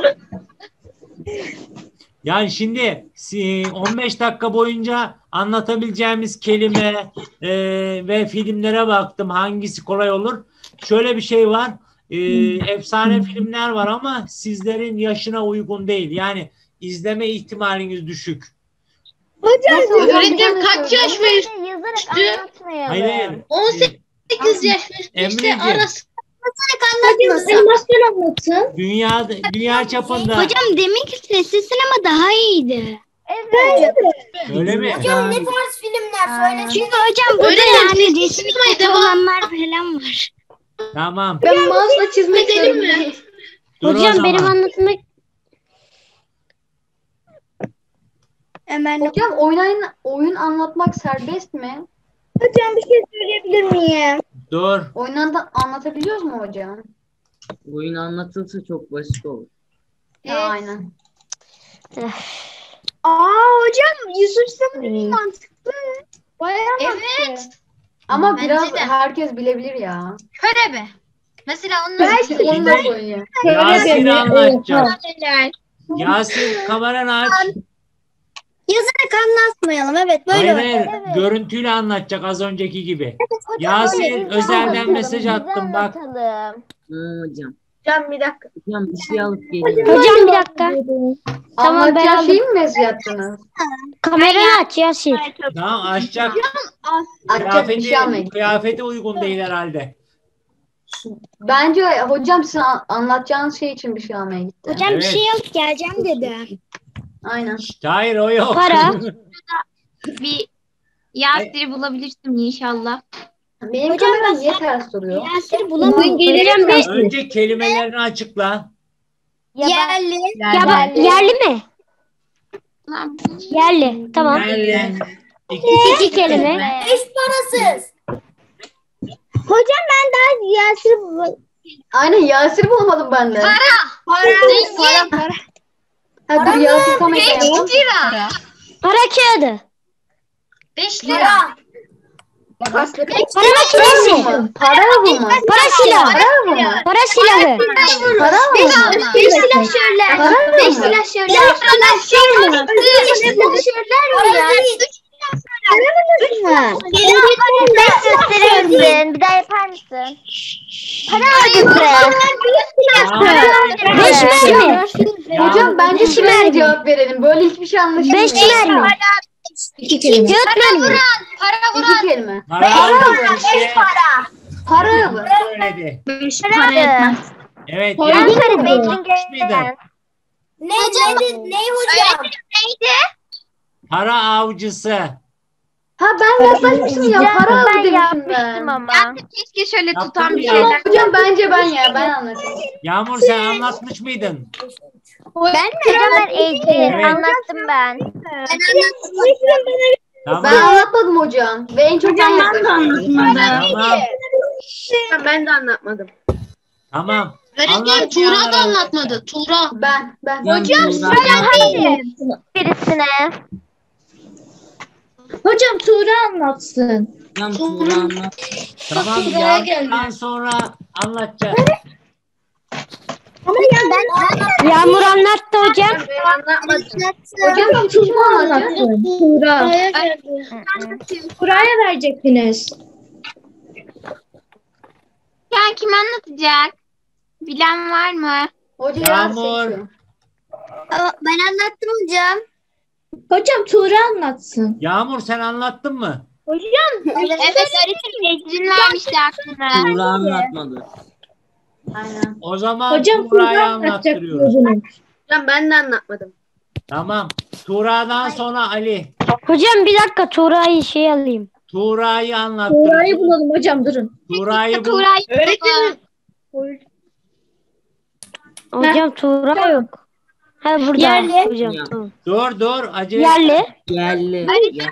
Yani şimdi on beş dakika boyunca anlatabileceğimiz kelime e, ve filmlere baktım. Hangisi kolay olur? Şöyle bir şey var. E, efsane filmler var ama sizlerin yaşına uygun değil. Yani izleme ihtimaliniz düşük. Hocam. Öğretmenim kaç yaş ve üstü? Yazarak anlatmayalım. Hayır hayır. on sekiz yaş ve üstü işte Emreciğim. arası. Hocam animasyon anlatın. Dünya dünya çapında. Hocam deminki sesli sinema daha iyiydi. Evet. Öyle mi? Hocam ne tarz filmler söylesin. Çünkü hocam burada Öyle yani resim sinemaya devam. olanlar falan var. Tamam. Ben mouse'la çizmek Edelim mi? istiyorum. Dur o Hocam zaman. benim anlatmak Hemen. Hocam oyun, oyun anlatmak serbest mi? Hocam bir şey söyleyebilir miyim? Dur. Oyundan anlatabiliyoruz mu hocam? Oyun anlatılsa çok basit olur. Ha, aynen. Aa hocam Yusuf Sefer'in mantıklı. Bayağı Evet. Ama Bence biraz de. herkes bilebilir ya. Körebe. Mesela onun Belki Onu da oynuyor. Yasin anlatacak. Neler? Yasin kameranı aç. yazarak anlatmayalım. Evet böyle. Hayır hayır. Görüntüyle anlatacak az önceki gibi. Yasin özelden mesaj attım bak. Tamam hocam. Hocam bir dakika. Hocam bir şey alıp geliyorum. Hocam bir dakika. Tamam, ben Anlatacağı aldım. şeyi mi mesaj attınız? Kameranı aç Yasin. Tamam açacak. Açacak bir şey Kıyafeti, almayın. kıyafeti uygun değil herhalde. Bence hocam sizin an- anlatacağınız şey için bir şey almaya gitti. Hocam Evet. bir şey alıp geleceğim dedi. Aynen. Hayır o yok. Para. bir Yasir'i bulabilirsin inşallah. Benim Hocam kameram ben- niye ters duruyor? Yasin bulamıyorum. Hocam bir Önce kelimelerini açıkla. Yerli. ya bak yerli mi? Yerli. Tamam. Yerli. İki, İki kelime. Beş parasız. Hocam ben daha Yasir Aynen Yasir bulamadım ben de. Para. para para. Ha dur Yasir tam ekran Beş yapalım. lira. Para kağıdı. Beş lira. Para makinesi. Para bu mu? Para silahı. Para bu mu? Para silahı. Para bu mu? Beş silahşörler. Para bu Beş mu? silahşörler. Silahşörler. Beş silahşörler mi ya? Bir daha yapar mısın? Para örgütü. Beş mermi. Hocam bence sırayla cevap verelim. Böyle hiçbir şey anlaşılmıyor. Beş mermi. İki kelime. Dört mermi. Para İki kelime. Para kişi Para mı? söyledi. Beş para etmez. Evet. Ben Yasin para bulamamış mıydın? Ne dedi? Ne hocam? Para avcısı. Ha ben yaklaşmıştım ya. Para mı demişim ben. ama. Keşke şöyle Yaptım tutan bir ya. şeyler. Hocam bence ben ya. Ben anlatayım. Yağmur sen anlatmış mıydın? Ben mi? Hocam ben Ece. Evet. Anlattım ben. Tamam. Ben anlatmadım hocam. Ve en çok ben yaklaştım. Tamam. Ben de anlatmadım. Tamam. Öğretmenim Tuğra da anlatmadı. Tuğra. Ben. Ben. Hocam Birisine. Hocam Tuğra anlatsın. Hocam Tuğra anlat. Tamam. Tuğra'ya geldi. Yağmur'dan sonra anlatacağız. Ama ya ben Yağmur anlattı hocam. Hocam kim mi anlatacak? Tuğra. Tuğra'ya verecektiniz. Yani kim anlatacak? Bilen var mı? Hoca Yağmur. seçiyor. Ben anlattım hocam. Hocam Tuğra anlatsın. Yağmur sen anlattın mı? Evet öğretmenim Ecrin vermişti aklına. Tuğra anlatmadı. Aynen. O zaman Hocam Tuğra'yı Tuğra anlatacak anlattırıyoruz. hocam. Hocam ben de anlatmadım. Tamam. Tuğra'dan sonra Ali. Hocam bir dakika Tuğra'yı şey alayım. Tuğra'yı Tuğra'yı anlattırıyoruz. bulalım hocam durun. Tuğra'yı bul. Tuğra'yı Öğretmenim. Hocam Tuğra yok. Ha burada. Yerli. Hocam Ya. tamam. Dur dur. Acele. Yerli. Yerli. Yerli.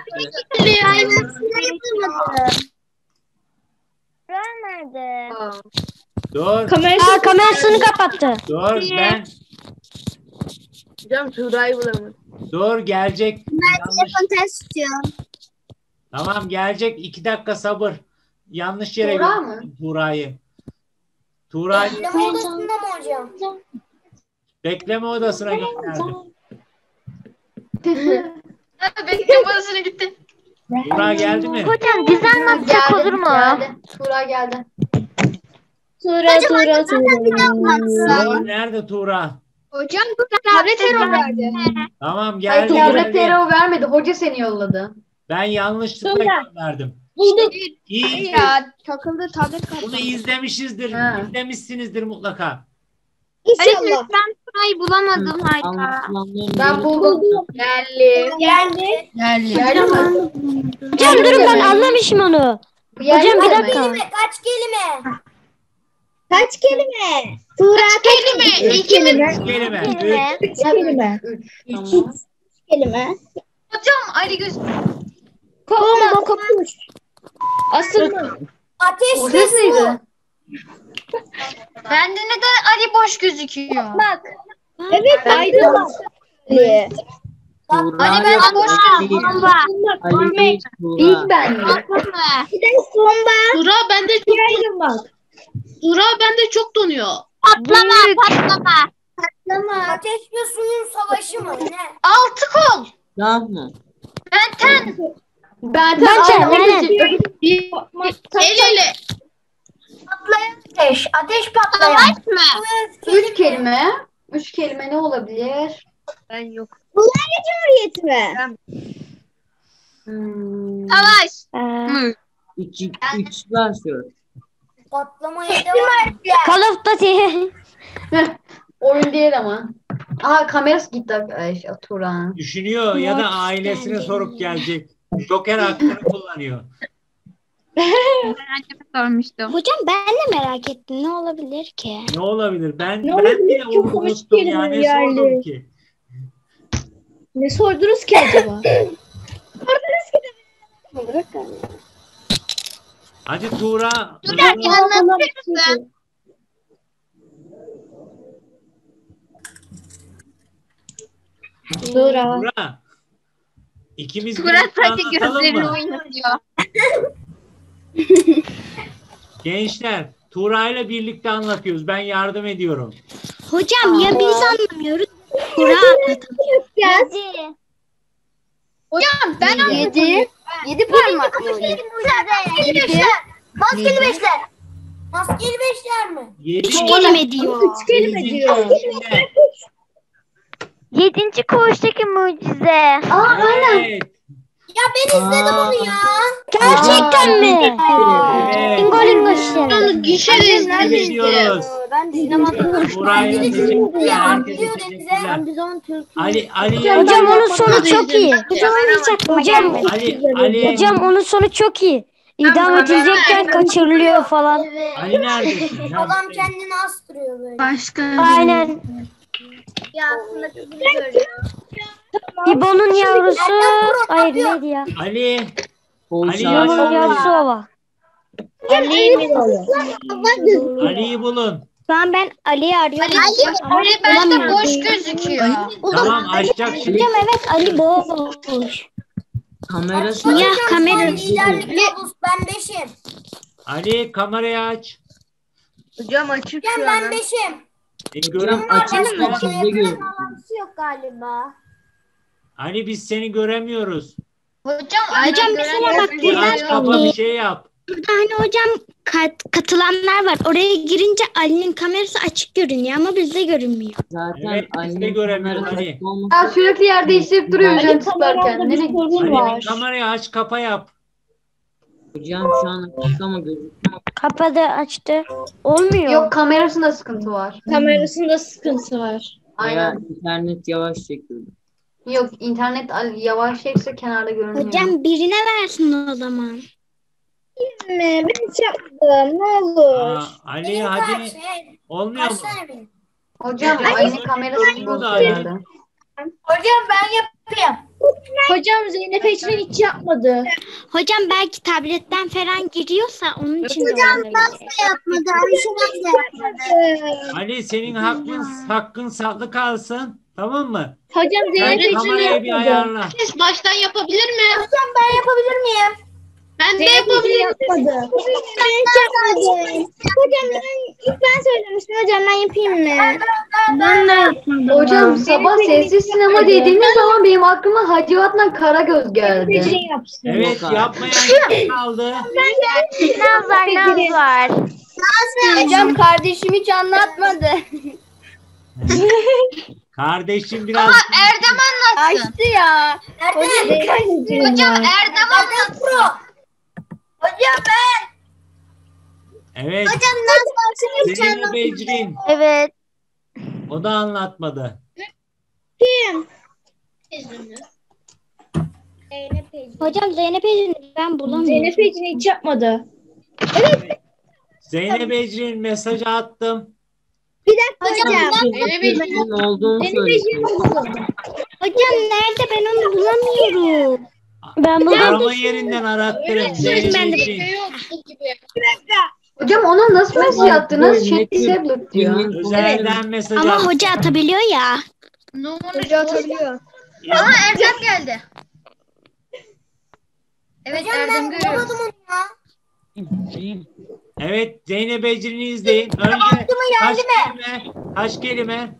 nerede? Dur. Kamerası Aa kamerasını kapattı. Dur ben. Hocam Tuğra'yı bulamadım. Dur gelecek. Yanlış. Test istiyorum. Tamam gelecek. İki dakika sabır. Yanlış yere Tuğra gönderdim Tuğra'yı. Tuğra'yı Bekleme odasında mı hocam? bekleme odasına gönderdim. Bekleme odasına gitti. Tuğra geldi mi? Hocam dizi anlatacak Geldi, olur mu? Geldi. Tuğra geldi. Tuğra Tuğra Tuğra. Dur, nerede Tuğra? Hocam tablet error verdi. Tamam Hayır, geldi tablet geldi. terör vermedi. Hoca seni yolladı. Ben yanlışlıkla Tuğra. gönderdim. Bulduk. İyi. Ya takıldı tablet Bunu izlemişizdir. Ha. İzlemişsinizdir mutlaka. Öğretmenim İnşallah. ben Burayı bulamadım hala. Anlatılanların Ben biri- buldum. Geldi. Geldi. Geldi mi? Hocam durun ben anlamışım onu. Yerli Hocam bir mi? dakika. Kaç kelime? Kaç kelime? Tuğra Kelime. Üç kelime. kelime. Kelime. Üç. Üç kelime. Üç. Tamam. kelime. Hocam Ali Göz. Kovma kopuş. Asılma. Ateş O ve ses su. neydi? Bende neden Ali boş gözüküyor? Bak. Evet ayrılma. Ali. Tuğra Ali ben yok, boş Ali değil. Bomba. Ali değil, Tuğra. Big Ben mi? Bomba. Bir de sonba. Tuğra bende çok ayrılma. Tuğra bende çok donuyor. Patlama patlama. Ateş ve suyun savaşı mı? Ne? Altı kol. Tamam mı? Benten. Ben Ben de sen, aynen. El ele. Patlayan ateş. Ateş patlayan. Savaş mı? Üç kelime. Üç kelime ne olabilir? Cumhuriyet mi? Hmm. Savaş. Ee, Üç, üç versiyon. Patlamaya devam. Call of Duty. Oyun değil ama. Aa kamerası gitti arkadaşlar Turan. Düşünüyor ya da ailesine sorup gelecek. Joker hakkını kullanıyor. Ben anneme sormuştum. Hocam ben de merak ettim. Ne olabilir ki? Ne olabilir? Ben Ne ben olabilir bile ki? Hoş unuttum ya. kelime Ne yani. sordum ki? Ne sordunuz ki acaba? Hadi Tuğra. Bir dakika anlatır mısın? Tuğra. Tuğra. İkimiz Tuğra birlikte sadece anlatalım gözlerini mı? oynatıyor. Gençler, Tuğra ile birlikte anlatıyoruz. Ben yardım ediyorum. Hocam ya biz anlamıyoruz. Tuğra anlatalım. Yedi. Hocam ben Yedi. Yedi parmak mı? Maskeli beşler. Maskeli beşler. Maskeli beşler mi? Yedi kelime diyor. Üç kelime Yedi diyor. içinde. Yedinci koğuştaki mucize. Evet. Ya ben izledim Aa. onu ya. Gerçekten mi? Evet. Lingo lingo işte. gişeriz. Tebrik ediyoruz. Ben de izlemedim. Tuğra'ya teşekkürler. Herkese teşekkürler. Biz onu Türk. Ali, Ali, Hocam onun sonu çok iyi. Hocam hiç aklıma Hocam, gelmedi. Ali, Ali, hocam onun sonu çok iyi. İdam edilecekken kaçırılıyor falan. Ali neredesin? Ya, Adam kendini astırıyor böyle. Aynen. Ya aslında kızını görüyor. İbo'nun yavrusu. Hayır neydi ya? Ali, Ali İbo'nun yazsın. yavrusu o var. Ali'yi bulun. Şu an ben Ali'yi arıyorum. Ali, Ali bende boş gözüküyor. Tamam açacak şimdi. Hocam evet Ali boş. Kamerası Ya var. kamera. Liderlik kabus ben beşim. Ali kamerayı aç. Hocam ben beşim. E, Hocam görün. açıksa çizgi görüyorum. Bağlantısı yok galiba. Ali biz seni göremiyoruz. Hocam Hocam mesela bak Bir aç kapa bir şey yap. Burada hani hocam kat- katılanlar var. Oraya girince Ali'nin kamerası açık görünüyor ama bizde görünmüyor. Zaten Evet, biz de Ali'nin göremiyoruz kamerası Ali. açık olması- Ya sürekli yer değiştirip duruyor hocam tıklarken. Nereye gidiyor? Ali'nin kamerayı aç kapa yap. Hocam şu an açık ama gözükmüyor. Kapadı açtı. Olmuyor. Yok kamerasında sıkıntı var. Kamerasında sıkıntı var. Veya Aynen. internet yavaş çekiyor. Yok internet al- yavaş çekse kenarda görünüyor. Hocam birine versin o zaman. mi? Ben hiç yapmadım. Ne olur. Aa, Ali hadi. Olmuyor mu? Hocam Ay, Ali'nin kamerası Ay, bozuk ay. herhalde. Hocam ben yapayım. Hocam Zeynep Ecrin hiç yapmadı. Hocam belki tabletten falan giriyorsa onun için de olabilir. Yapmadı. Ayşe nasıl yapmadı? Ali senin hakkın hakkın saklı kalsın. Tamam mı? Hocam Sen Zeynep Ecrin kamerayı bir yapmadı. ayarla. Herkes baştan yapabilir mi? Hocam ben yapabilir miyim? Ben de Zeynep Ecrin yapabilirim. yapmadı. Ben hiç yapmadım. Hocam ben, ilk ben söylemiştim hocam ben yapayım mı? Ben de yapmadım. Hocam sabah sessiz sinema dediğiniz zaman benim aklıma Hacivat'la Karagöz geldi. Evet Yok, yapmayan kim kaldı? Naz var, Naz var. Hocam kardeşim hiç anlatmadı. Kardeşim biraz Erdem anlatsın. Açtı ya. Hocam, Hocam Erdem anlatsın. hocam ben. evet. Hocam nasıl başını Zeynep Ecrin. Evet. O da anlatmadı. kim? Hocam Zeynep Ecrin ben bulamıyorum. Zeynep Ecrin hiç yapmadı. Zeynep Ecrin mesajı attım. Bir dakika hocam. Zeynep Ecrin. Ecrin olduğunu Zeynep söyledi. Ecrin buldu. Hocam nerede ben onu bulamıyorum. Ben buldum. Arama yerinden arattırın. Zeynep ben de Ecrin. Hocam ona nasıl mesaj attınız? Chat disabled diyor. Filmin Özelden mesaj Ama attım. hoca atabiliyor ya. Ne olmuş? Hoca atabiliyor. Ama Erdem geldi. Evet Erdem görüyoruz. Evet Zeynep Ecrin'i izleyin. Önce kaç kelime? Kaç kelime?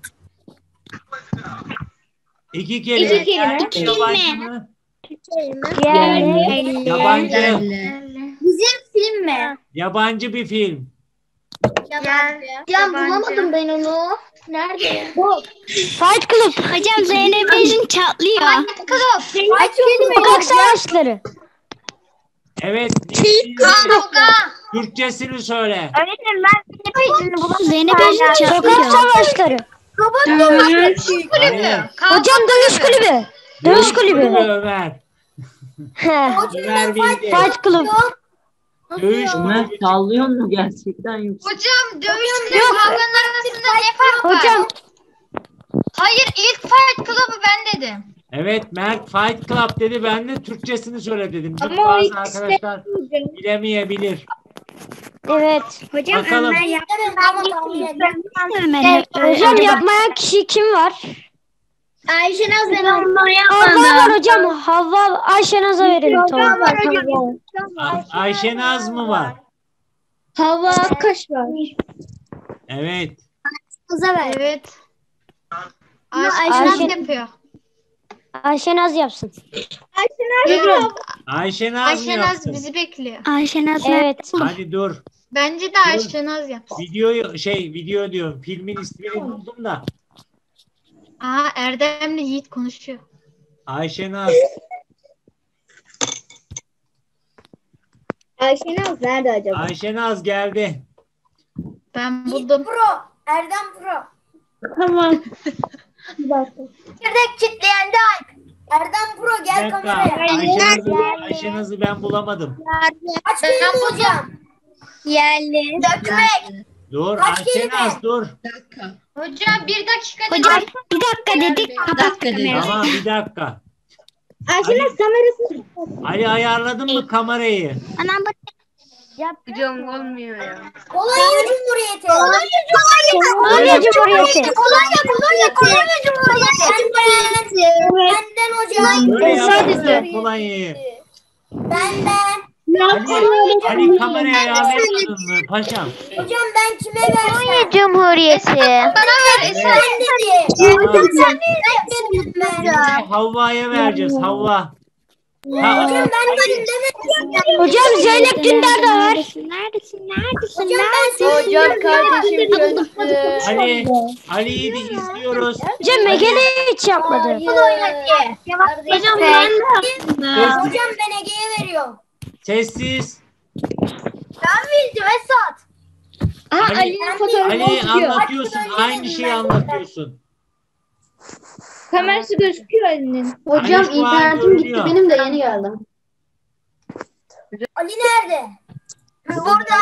İki kelime. İki kelime. Erkek yabancı mı? Yani Yabancı. Bizim film mi? Yabancı bir film. Ya bulamadım ben onu. Nerede? Fight Club. Hocam Zeynep Ecrin çatlıyor. Kaç kelime? Sokak savaşları. Evet. Kavga. Türkçesini söyle. Öğretmenim ben Zeynep Ecrin'i bulamadım. Zeynep Ecrin Sokak çatlıyor. savaşları. Hayır. Hocam dövüş kulübü. Dövüş kulübü. Ömer. Heh. Ömer bildi. Fight Club. Dövüş Ömer sallıyor mu gerçekten yoksa? Hocam dövüşle kavganın arasında ne fark var? Hocam Hayır ilk Fight Club'ı ben dedim. Evet Mert Fight Club dedi. Ben de Türkçesini söyle dedim. Çünkü Ama o bazı ikisi de arkadaşlar bilemeyebilir. evet. Hocam Bakalım. Ömer yaptı. Evet, hocam yapmayan kişi kim var? Ayşe Naz ben Havva var hocam. Havva Ayşe Naz'a verelim tamam. A- Ayşe Naz mı var? Hava Akkaş var. Evet. Naz'a ver. Evet. Ayşe Ayşe Naz yapıyor. Ayşe Naz yapsın. Ayşe Naz mı Ayşe Naz yapsın? bizi bekliyor. Ayşe Naz Evet. Hadi dur. Bence de Ayşe Naz yapsın. Videoyu şey video diyorum. Filmin ismini buldum da. Aa Erdem'le Yiğit konuşuyor. Ayşe Naz. Ayşe Naz nerede acaba? Ayşe Naz geldi. Ben buldum. Pro. Erdem Pro. Tamam. Çekirdek çitleyen de Alp. Erdem Pro Bir gel dakika. kameraya. Ayşe Naz'ı, Ayşe Naz'ı ben bulamadım. Kaç kelime hocam? Yerli. Dökmek. Dur Kaç Ayşe kelime? Naz dur. Hocam bir dakika Hocam dedim. bir dakika dedik kapat kamerayı. Tamam bir dakika. Ayşe Naz kamerası. Ali ayarladın mı kamerayı? Anam bak. Hocam olmuyor ya. Kolonya Cumhuriyeti. Kolonya Cumhuriyeti. Kolonya Cumhuriyeti. Kolonya Kolonya Kolonya Cumhuriyeti. Benden. Benden hocam. Böyle sadece. yaptın Polonya'yı. Benden. Ali, Ali kamerayı ayarlamadın mı paşam? Hocam ben kime versem? Kolonya Cumhuriyeti. Bana ver Eser. Ben dedi. Tamam. Ben dedim ben. Havva'ya vereceğiz Havva. Ha, Hocam ben varım demedim. Hocam Zeynep Dündar da var. Neredesin? Neredesin? Neredesin? Hocam ben Neredesin? Hocam kardeşim çözdü. Ali, Ali'yi de izliyoruz. Hocam Ege de hiç yapmadı. Hocam ben de. Hocam ben Ege'ye veriyorum. Sessiz. Ben bildim Esat. Aha Ali, Ali'nin fotoğrafını Ali okuyor. anlatıyorsun. Aynı şeyi anlatıyorsun. Kamerası gözüküyor Ali'nin. Hocam Ali şu an internetim gitti görünüyor. benim de yeni geldim. Ali nerede? Burada.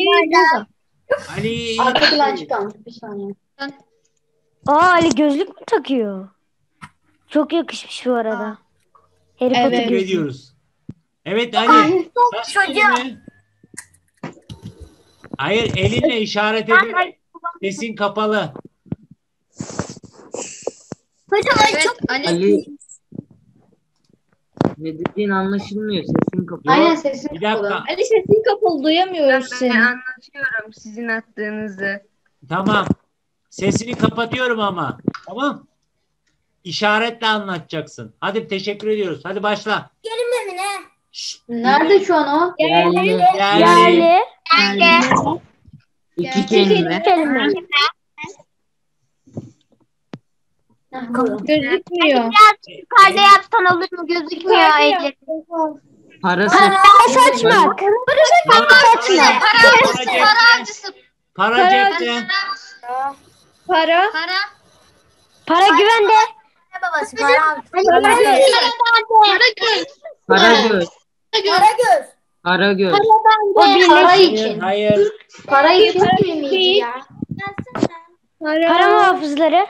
Ali Arka plan çıkan. Bir saniye. Aa Ali gözlük mü takıyor? Çok yakışmış bu arada. Harry Potter Evet. gözlüğü. ediyoruz. Evet Ali. Taş kelime. Hayır, elinle işaret edin. Sesin kapalı. Hocam Ali Evet çok Ali. Ali. Ne dediğin anlaşılmıyor. Sesin kapalı. Aynen sesim Bir dakika. kapalı. Ali sesin kapalı duyamıyoruz seni. anlatıyorum sizin attığınızı. Tamam. Sesini kapatıyorum ama. Tamam. İşaretle anlatacaksın. Hadi teşekkür ediyoruz. Hadi başla. kelime mi ne? Şşt, Nerede şu an o? Yerli. Yerli. Yerli. İki kelime. Kelime. Heh, buyurun. Gözükmüyor. Yukarıda yapsan olur mu? Gözükmüyor Ece. Parası. Para saçmak. Para, Para, para, para avcısı. para cepte. Para. Para. Para güvende. Ne babası? Para. Para göz. Karagöz. Karagöz. Karagöz. O Para birleşik. için. Hayır. Para için Para değil miydi değil. ya? Para. Para muhafızları.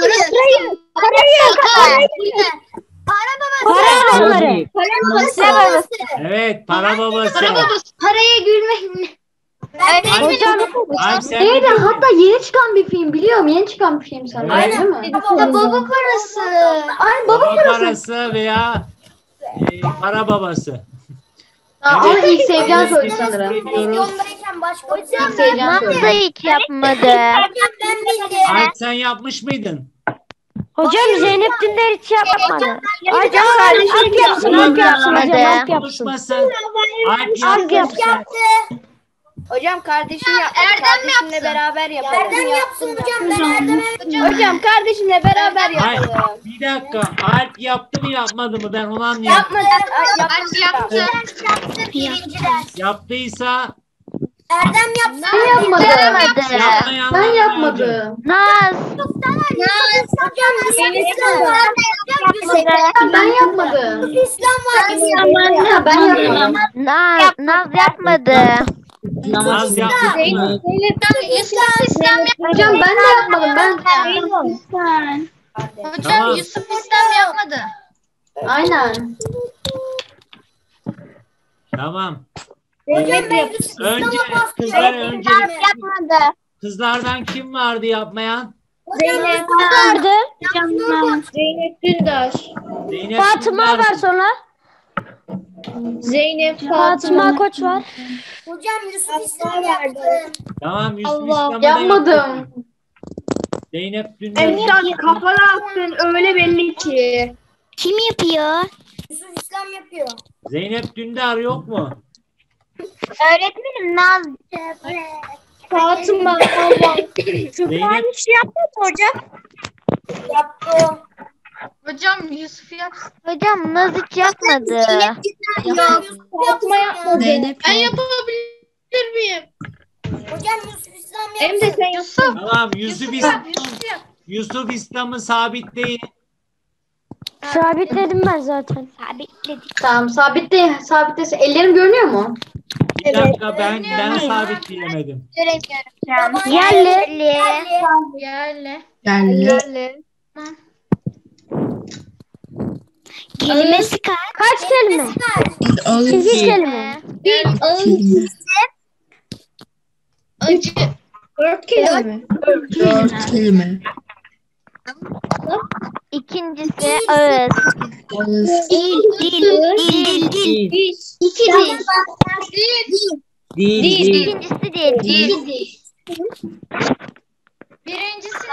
Para Para adamları. Evet, para babası. Paraya gülmek. Hocam Alp sen Evet biliyor musun? hatta yeni çıkan bir film biliyorum. Yeni çıkan bir film sanırım Evet. değil mi? Baba parası. Ay baba Baba parası. parası veya e, para babası. Aa, ama Evet. ilk Sevcan Evet, söyledi teşekkür sanırım. ediyoruz. Milyondayken başka bir şey. İlk Sevcan söyledi. hiç yapmadı. Hocam ben bildim. Alp sen yapmış mıydın? hocam Zeynep Dündar hiç yapmadı. Alp Alp yapsın, Alp yapsın hocam, Alp yapsın. Konuşmasın. Alp Alp yapsın. yapsın. Hocam kardeşim yaptı. Erdem Kardeşimle yapsın. beraber yapalım. Erdem yapsın hocam. Ben Erdem'e. Hocam kardeşimle beraber Hayır, yapalım. bir dakika. Alp yaptı mı yapmadı mı? Ben onu anlayamadım. Yapmadı. Alp yaptı. Yaptı birinci ders. Yaptıysa Erdem yapsın. Ben yapmadım. yapmayan Ben yapmadım. Naz. Hocam İslam var. Ben yapmadım. İslam var. Ya ben yapmadım. Naz. Naz yapmadı. Naz yapmış mı? Yusuf İslam yapmadı. Hocam ben de yapmadım. Ben Hocam Tamam. Yusuf İslam yapmadı. aynen. Tamam. Hocam ben Önce kızlar önce kızlardan kim vardı yapmayan? Zeynep. Vardı. Zeynep Dündar. Zeynep Fatıma Dündar. var sonra. Zeynep Fatıma Koç var. Hocam Yusuf İslam yaptı. Tamam Yusuf Allah, İslam'ı da Yapmadım. yaptı. Zeynep Dündar. kafana attın öyle belli ki. Kim yapıyor? Yusuf İslam yapıyor. Zeynep Dündar yok mu? Öğretmenim Naz. Fatıma. Allah. Zeynep Yaptı. Hocam Yusuf yapsın. Hocam Naz hiç yapmadı. Yok. Fatıma yapmadı. Ben yapabilir miyim? Hocam Yusuf İslam Hem yaptı. de sen Yusuf. tamam Yusuf Yusuf İslam. yap. Yusuf yap. Yusuf İslam'ı sabitleyin. Sabitledim ben zaten. Tamam sabitle sabitlese ellerim görünüyor mu? Bir dakika ben ben sabitleyemedim. Yerli. Yerle. Yerli. Kelimesi kaç? Kaç kelime? Çizgi kelime. Acı. Dört kelime mi? Dört kelime. İkincisi ağız. Dil, dil, dil, dil. Değil. İki dil. Değil. Değil. İkincisi dil. Dil. Birincisi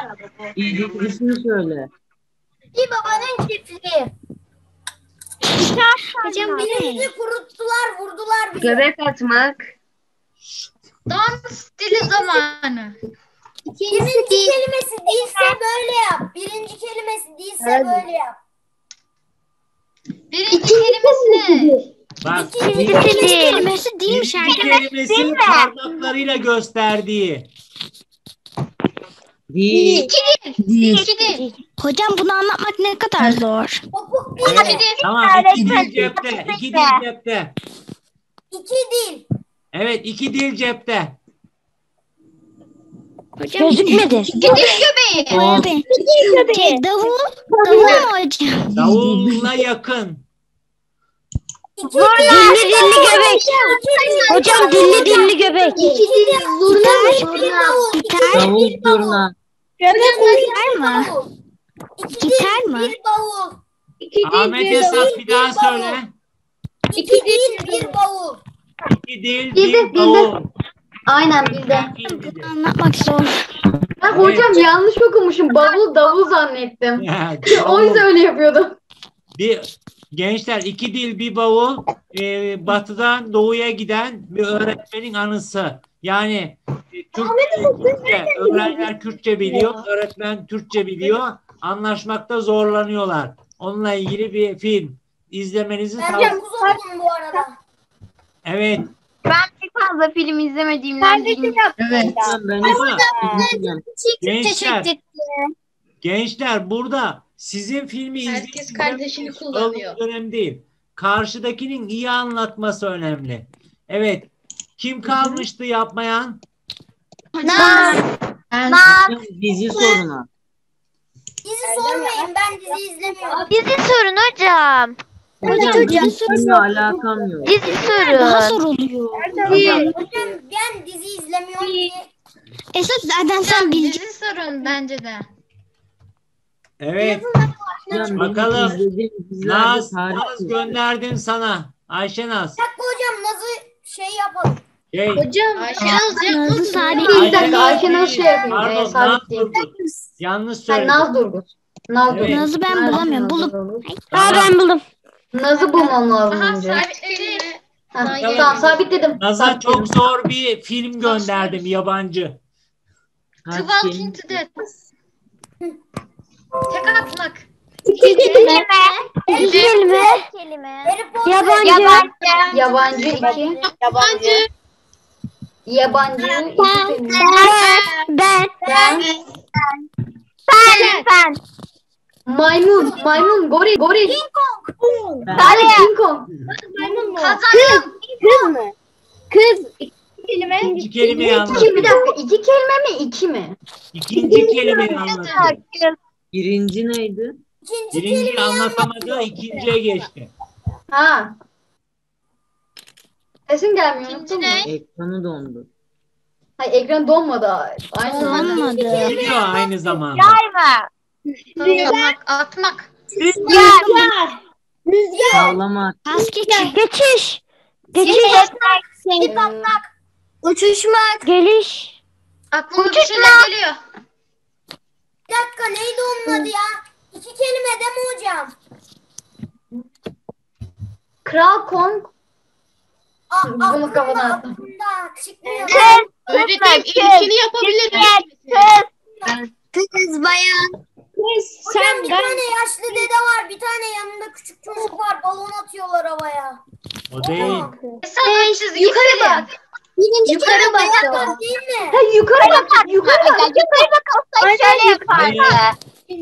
ne? İkincisini söyle. Bir babanın çiftliği. Hocam bu ne? Birimizi kuruttular, vurdular bizi. Göbek atmak. Dans dili zamanı. Birinci kelimesi değilse böyle yap. Birinci kelimesi değilse böyle yap. Birinci kelimesi ne? Bak. İkinci kelimesi değilmiş Birinci arkadaşlar. kelimesi parmaklarıyla gösterdiği. Değil. İki dil. İki dil. Hocam bunu anlatmak ne kadar zor. Topuk değil. Evet, tamam iki dil cepte. İki dil cepte. İki dil. Evet iki dil cepte. Hocam Gözükmedi. İki dil göbeği. Şey, davul. Davul mu hocam? Davulla yakın. Dilli dilli göbek. Hocam dilli dilli göbek. İki dil. Zurna. Bir bavul. Gitar. Davul zurna. Gitar mı? İki Gitar dil. mı? Bir bavul. Ahmet Esat bir daha söyle. İki dil. Bir bavul. İki dil Bildim, bir bavul. Aynen bildim. Bunu anlatmak zor. Ben hocam yanlış okumuşum. Bavul davul zannettim. Ya, O yüzden öyle yapıyordum. Bir gençler iki dil bir bavul e, batıdan doğuya giden bir öğretmenin anısı. Yani e, Türkçe, Kürtçe, öğrenciler Kürtçe biliyor, öğretmen Türkçe biliyor. Anlaşmakta zorlanıyorlar. Onunla ilgili bir film izlemenizi Ben tavsiye dokuz oldum bu arada. Evet. Ben pek fazla film izlemediğimden bilmiyorum. Evet. Ben Ama izleyeceğim. gençler, gençler burada sizin filmi Herkes izleyip kardeşini kullanıyor. önemli değil. Karşıdakinin iyi anlatması önemli. Evet. Kim kalmıştı yapmayan? Naz. Dizi sorunu. Dizi sormayın, ben dizi izlemiyorum. Dizi sorun hocam. Hocam benim filmle alakam yok. Dizi Daha sorun. zor oluyor. Hocam ben dizi izlemiyorum ki. Esas zaten sen bilgi. Dizi sorun bence de. Evet. Hocam benim Bakalım. izlediğim dizilerde Naz, tarih Naz yok. gönderdim sana. Ayşe Naz. Bir dakika hocam, Naz'ı şey yapalım. Şey, Hocam Ayşe Naz Nazlı yapmasın. Salih. Bir dakika Ayşe Naz şey yapayım. Pardon, Ee, Naz sabit değil. Turgut. Yanlış Ha, söyledim. Naz Durgut. Naz Evet. Durgut. Naz'ı ben bulamıyorum. Bulup. Ha ben buldum. Naz'ı bulmam lazım Aha önce. sabitledi. Ha, tamam sabitledim. Naz'a Sabitledim. çok zor bir film gönderdim yabancı. Kaç The Walking kelime? Dead. Tek atmak. İki kelime. İki kelime. Kelime. Harry Potter. Yabancı. Yabancı. Yabancı iki. Yabancı. Yabancı iki. Ben. Ben. Ben. Fen. Fen. Maymun. Maymun. Goril. Goril. Ben- Salih King Kong. Kazandım. Kız mı? Kız. İki kelime. İkinci kelimeyi İki, anladım. bir dakika. İki kelime mi? İki mi? İkinci kelimeyi anladım. Birinci neydi? İkinci Birinciyi kelimeyi anlatamadı, ikinciye geçti. Ha. Sesin gelmiyor. İkinci unuttun mu? ne? Ekranı dondu. Hayır ekran donmadı. Aynı zamanda. Olmadı. Biliyor aynı zamanda. Yayma. Atmak. Atmak. Sağlama. Pas geçir. Geçiş. Geçiş. Gidip atmak. Uçuşmak. Geliş. Aklıma bir şeyler geliyor. Bir dakika, neydi onun adı ya? İki kelime de mi hocam? Kral Kong. A- Bunu aklımda, kafana attım. aklımda. Çıkmıyor. Öğretmenim ilkini yapabilirim. Kız bayan. Hocam bir tane yaşlı dede var, bir tane yanında küçük çocuk var. Balon atıyorlar havaya. O değil. Hesap çizgi Yukarı film. bak. Birinci Yukarı kelime bak. yapmak değil mi? Ha, yukarı bak. Yukarı bak. Yukarı bakarsak şöyle yapardı.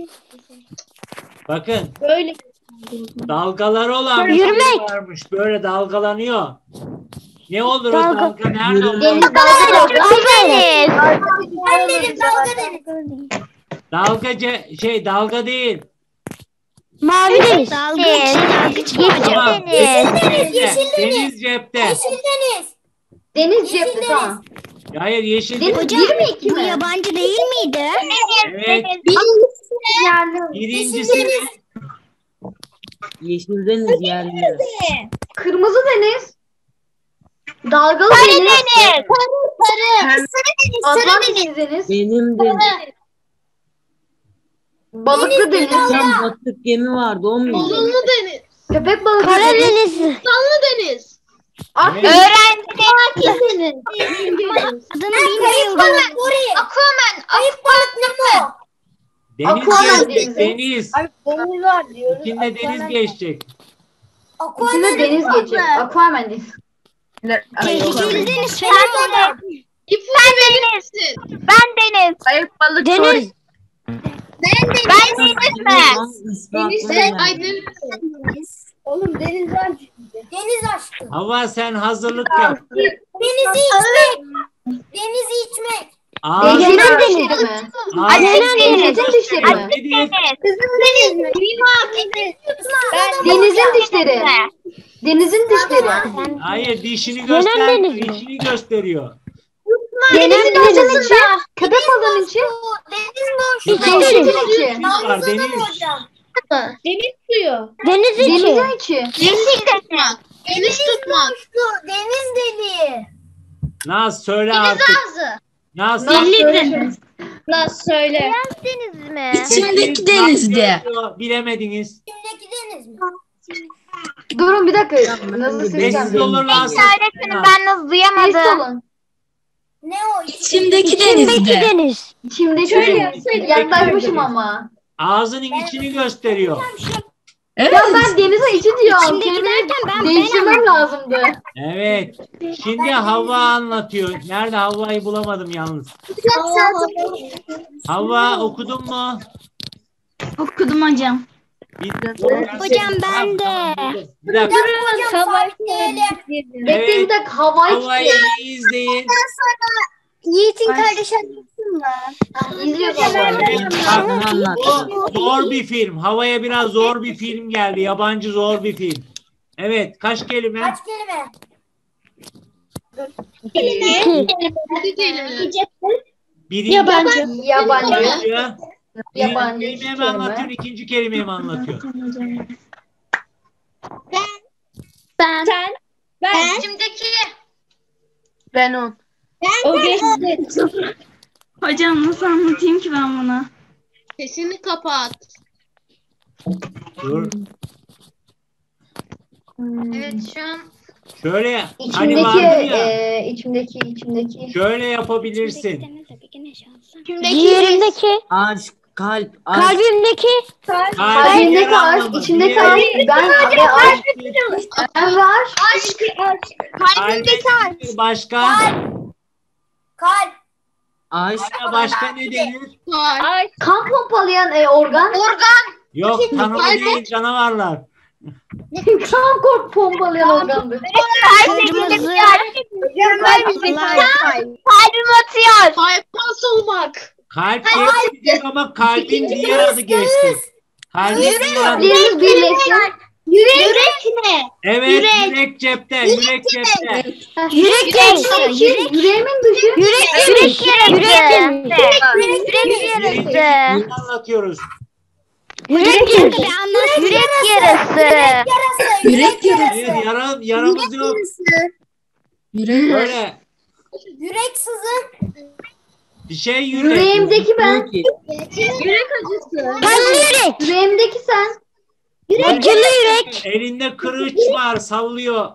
Bakın Böyle. dalgaları olan bir Yürümek. şey varmış. Böyle dalgalanıyor. Ne olur o Dalga. dalga nerede olur? Deniz dalga dalga. Deniz. Ben dedim dalga dedim. Dalga ce- şey dalga değil. Mavi deniz. Dalga içi dalga çıkıyor. Tamam. Deniz. Deniz, yeşil deniz. Deniz cepte. Yeşil deniz. Deniz Yeşil cepte deniz. tamam. Hayır yeşil Deniz değil. bir mi iki Bu mi? yabancı değil miydi? Evet. Yeşil Birincisi deniz. Yeşil deniz yerli. Kırmızı deniz. Dalgalı deniz. Deniz. Atlantik deniz. Benim deniz. Balıklı deniz. Hocam batık gemi vardı o muydu? Uzunlu deniz. Köpek balığı. Karadeniz. Kanlı deniz. Evet. Öğrendim. Adını bilmiyorum. Aquaman. Aquaman. Deniz Aquaman geçecek. denizi. Deniz. Deniz var diyoruz. İçinde deniz geçecek. İçinde deniz geçiyor. Aquaman deniz. Tehlikeli deniz. İpucu verir misin? Ben Deniz. Ayıp balık Deniz. sorayım. Ben Deniz ben. Deniz. Ay deniz. Oğlum deniz var. Deniz aşkı. Hava sen hazırlık yap. Denizi içmek. Denizi içmek. Ağzına Denizin dişleri mi? ağzına Denizin dişleri mi? Nedir? Denizin dişleri. Denizin dişleri. Hayır dişini Denen göster. deniz mi? Dişini gösteriyor. Denizin dişinin içi. Köpek balığının içi. Deniz boşluğu. İçi deniz. Denizin içi. Var deniz. Deniz suyu. Deniz içi. Denizin içi. Deniz tutmak. Deniz tutmak. Deniz deliği. Naz söyle artık. Naz Deniz. Nasıl söyle? Deniz mi? İçindeki denizde. Bilemediniz. İçindeki deniz mi? Durun bir dakika. Nasıl sileceğim? Deniz olurlarsa. Öğretmenim ben nasıl Siz duyamadım. olun. Ne o? İçimdeki deniz. İçimdeki Şöyle. yaklaşmışım ama. Ağzının içini gösteriyor. Ya ben denize içi diyorum. İçimdeki Kelimeyi derken ben ben değiştirmem lazımdı. Evet. Şimdi Havva anlatıyor. Nerede Havva'yı bulamadım yalnız. Havva okudun mu? Okudum hocam. Bir, Hocam ben de. Bir dakika. Bekleyin Evet. bir dakika havayı Havva'yı iyi izleyin. Yiğit'in kardeşi anlatsın mı? izliyor Evet, baba. bak, bu zor bir film. Havaya biraz zor bir film geldi. Yabancı zor bir film. Evet. Kaç kelime? Kaç kelime? Hadi diyelim. Birinci Yabancı. Yabancı. Yabancı. Yabancı Birinci kelimeyi mi kelime. anlatıyor? İkinci kelimeyi mi anlatıyor? Ben. Sen. Ben. İçimdeki. Ben on. O geçti. Hocam nasıl anlatayım ki ben bunu? Sesini kapat. Dur. Evet şu an. Şöyle hani İçimdeki, vardı ya. e, içimdeki, içimdeki. Şöyle yapabilirsin. Ciğerimdeki. Aşk, kalp, aşk. Kalbimdeki. Kalbimdeki aşk, içimdeki aşk, ben ve aşk, ben ve aşk. Kalbindeki başka. Kalp. Aşk. Başka ne denir? Kan pompalayan e, organ. Yok tanımı değil canavarlar. Kan kork pompalayan organdır. Kırmızı. Kalbim atıyor. Bypass olmak. Kalp geçti ama kalbin diğer adı geçti. Kalbin diğer adı. Birimiz birleşsin. Yürek ne? Evet yürek cepte. Yürek cepte. Yürek yarısı. Yürek. Yüreğimin dışı. Yürek Yürek yarası. Yürek Yürek Yürek yarası. anlatıyoruz. Yürek yarısı. Yürek yarası. Yarası. Yürek yarası. Evet yara, yaramız yok. Yürek. Böyle Yürek sızı. bir şey yürek. Yüreğimdeki ben. Yürek acısı. Acılı yürek. Yüreğimdeki sen. Acılı yürek. Elinde kırıç var sallıyor.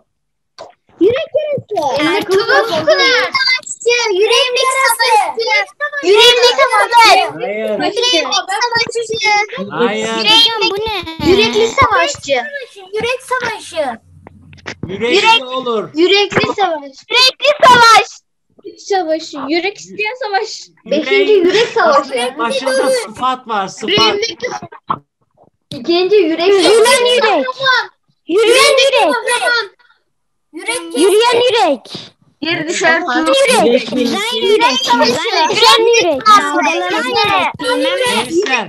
Eline kılıç var. Yüreğimdeki savaşı. Yüreğimdeki savaşı. Hayır. Savaşı. Hayır. Hocam bu ne? Yürekli savaşçı. Yürek savaşı. Yürek olur. Yürekli savaş. Yürekli savaş. Savaşı. Yürek isteyen savaş. Beşinci yürek savaşı. Başında sıfat var sıfat. Yüreğimdeki İkinci yürek Yürüyen savaşı. yürek. Yürüyen yürek. Yürek Yürüyen yürek. yeri düşer. Yürek. Yüzen yürek. Yüzen yürek. Sallanan yürek. Bilmem ne. Gençler.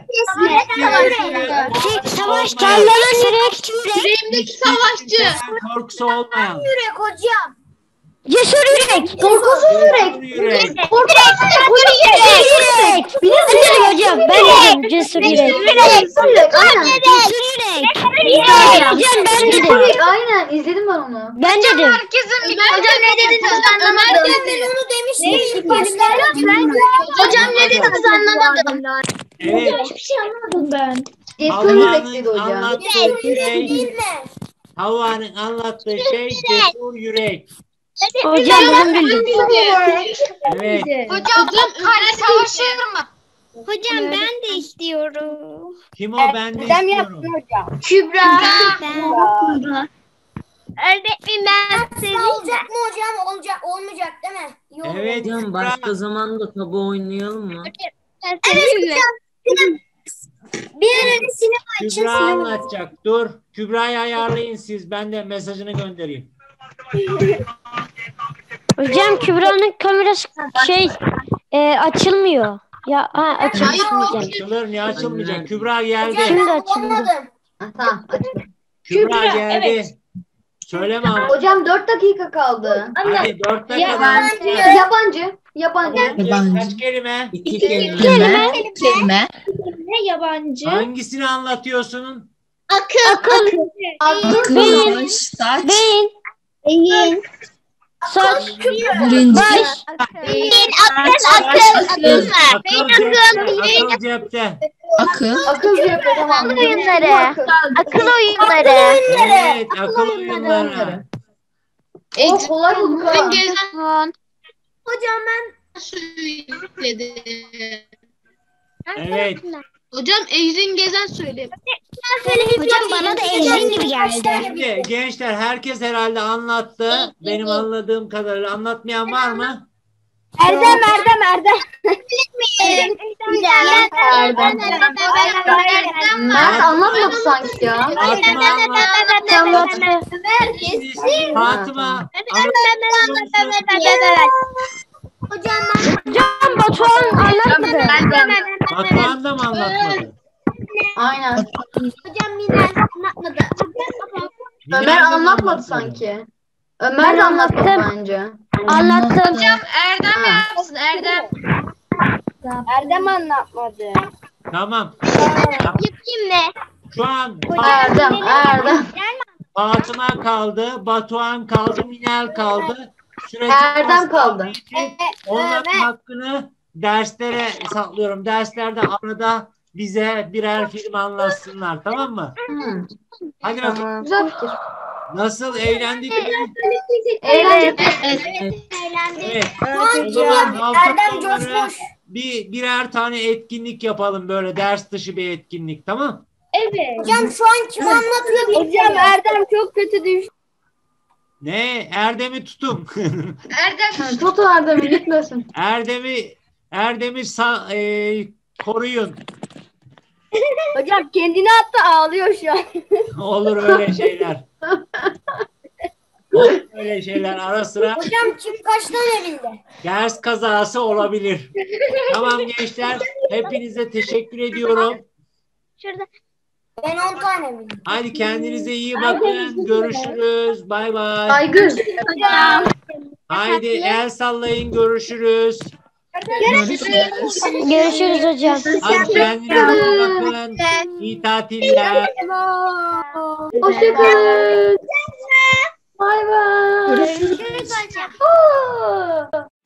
Savaş. Sallanan yürek. Yüreğimdeki savaşçı. Korkusu olmayan. yürek hocam. Cesur yürek. Korkusuz yürek. Yürek. Korkusuz yürek. Yürek. Biliyorsunuz hocam. Ben dedim cesur yürek. Korkusuz yürek. Aynen. Cesur yürek. Hocam ben dedim. Yürek, aynen. İzledim ben onu. Ben dedim. Herkesin bir hocam ne dediniz anlamadım. Ben onu demiştim ilk başta. Hocam ne dediniz anlamadım. Evet. Hiçbir şey anlamadım ben. Cesur yürek Allah'ın dedi hocam. anlattığı şey Değil mi? Havva'nın anlattığı şey cesur yürek. Hocam ben bildim. Evet. Hocam kare savaşır mı? Hocam ben de istiyorum. Kim o? Ben de istiyorum. Kübra. Ben. Öğretmenim ben size Olacak mı hocam? Olacak, olmayacak değil mi? Yok. Evet. Hocam Kübra. başka zaman da tabu oynayalım mı? Evet hocam. Bir ara sinema için Kübra sinema. anlatacak. Dur. Kübra'yı ayarlayın siz. Ben de mesajını göndereyim. Hocam Kübra'nın kamerası şey e, açılmıyor. Ya ha, açılmayacak. Açılır, niye açılmayacak? Kübra geldi. Şimdi açıldı. Olmadım. Ha, tamam açtım. Kübra geldi. Söyleme ama. Hocam dört dakika kaldı. Hadi dört dakika. Yabancı. Yabancı. Yabancı. Kaç kelime? İki kelime. Kelime. Kelime. ne yabancı? Hangisini anlatıyorsun? Akıl. Akıl. Beyin. Saç. Beyin. Beyin. Saç. Birinci. Baş. Akıl, akıl, akıl. Akıl cepte. Akıl cepte. Akıl. Akıl cepte tamam. Akıl oyunları. Akıl. Akıl oyunları. Evet. Akıl oyunları. Oh, kolay bulduk ha. Hocam ben Evet. Hocam Ejrin Gezen söyle. Hocam bana da Ejrin gibi geldi. Şimdi gençler herkes herhalde anlattı. Benim anladığım kadarıyla anlatmayan var mı? Erdem Erdem Erdem. Erdem. Mert anlatmadı sanki ya. Fatıma anlat. Fatıma. hocam ben Hocam Batuhan anlatmadı. Batuhan da mı anlatmadı? Aynen. hocam Minel anlatmadı. Ömer Bilal de mi anlatmadı sanki. Ömer de anlatmadı bence. Anlattım. Erdem yapsın Erdem. Erdem anlatmadı. Tamam. Kimle? Şu an Erdem. Erdem. Fatıma kaldı, Batuhan kaldı, Minel kaldı. Süreci Erdem kaldı. onların hakkını derslere saklıyorum. Derslerde arada bize birer film anlatsınlar, tamam mı? Hmm. Hadi bakalım. Güzel fikir. Nasıl, eğlendik mi? Evet. Evet. O zaman hafta sonları bir birer tane etkinlik yapalım, böyle ders dışı bir etkinlik, tamam? Hocam şu an kim anlatıyor? Hocam Erdem çok kötü düştü. Ne? Erdem'i tutun. Erdem. Tut Erdem'i gitmesin. Erdem'i Erdem'i sa- e, koruyun. Hocam kendini attı ağlıyor şu an. Olur öyle şeyler. Olur öyle şeyler ara sıra. Hocam kim kaç tane bildi? Ders kazası olabilir. Tamam gençler. Hepinize teşekkür ediyorum. Ben on tane bildim. Hadi kendinize iyi bakın. Görüşürüz. Bay bay. Aygül. Hocam. Haydi el sallayın. Görüşürüz. Görüşürüz hocam. Hadi kendinize iyi bakın. İyi tatiller. Hoşçakalın. Bay bay. Görüşürüz hocam. Aa.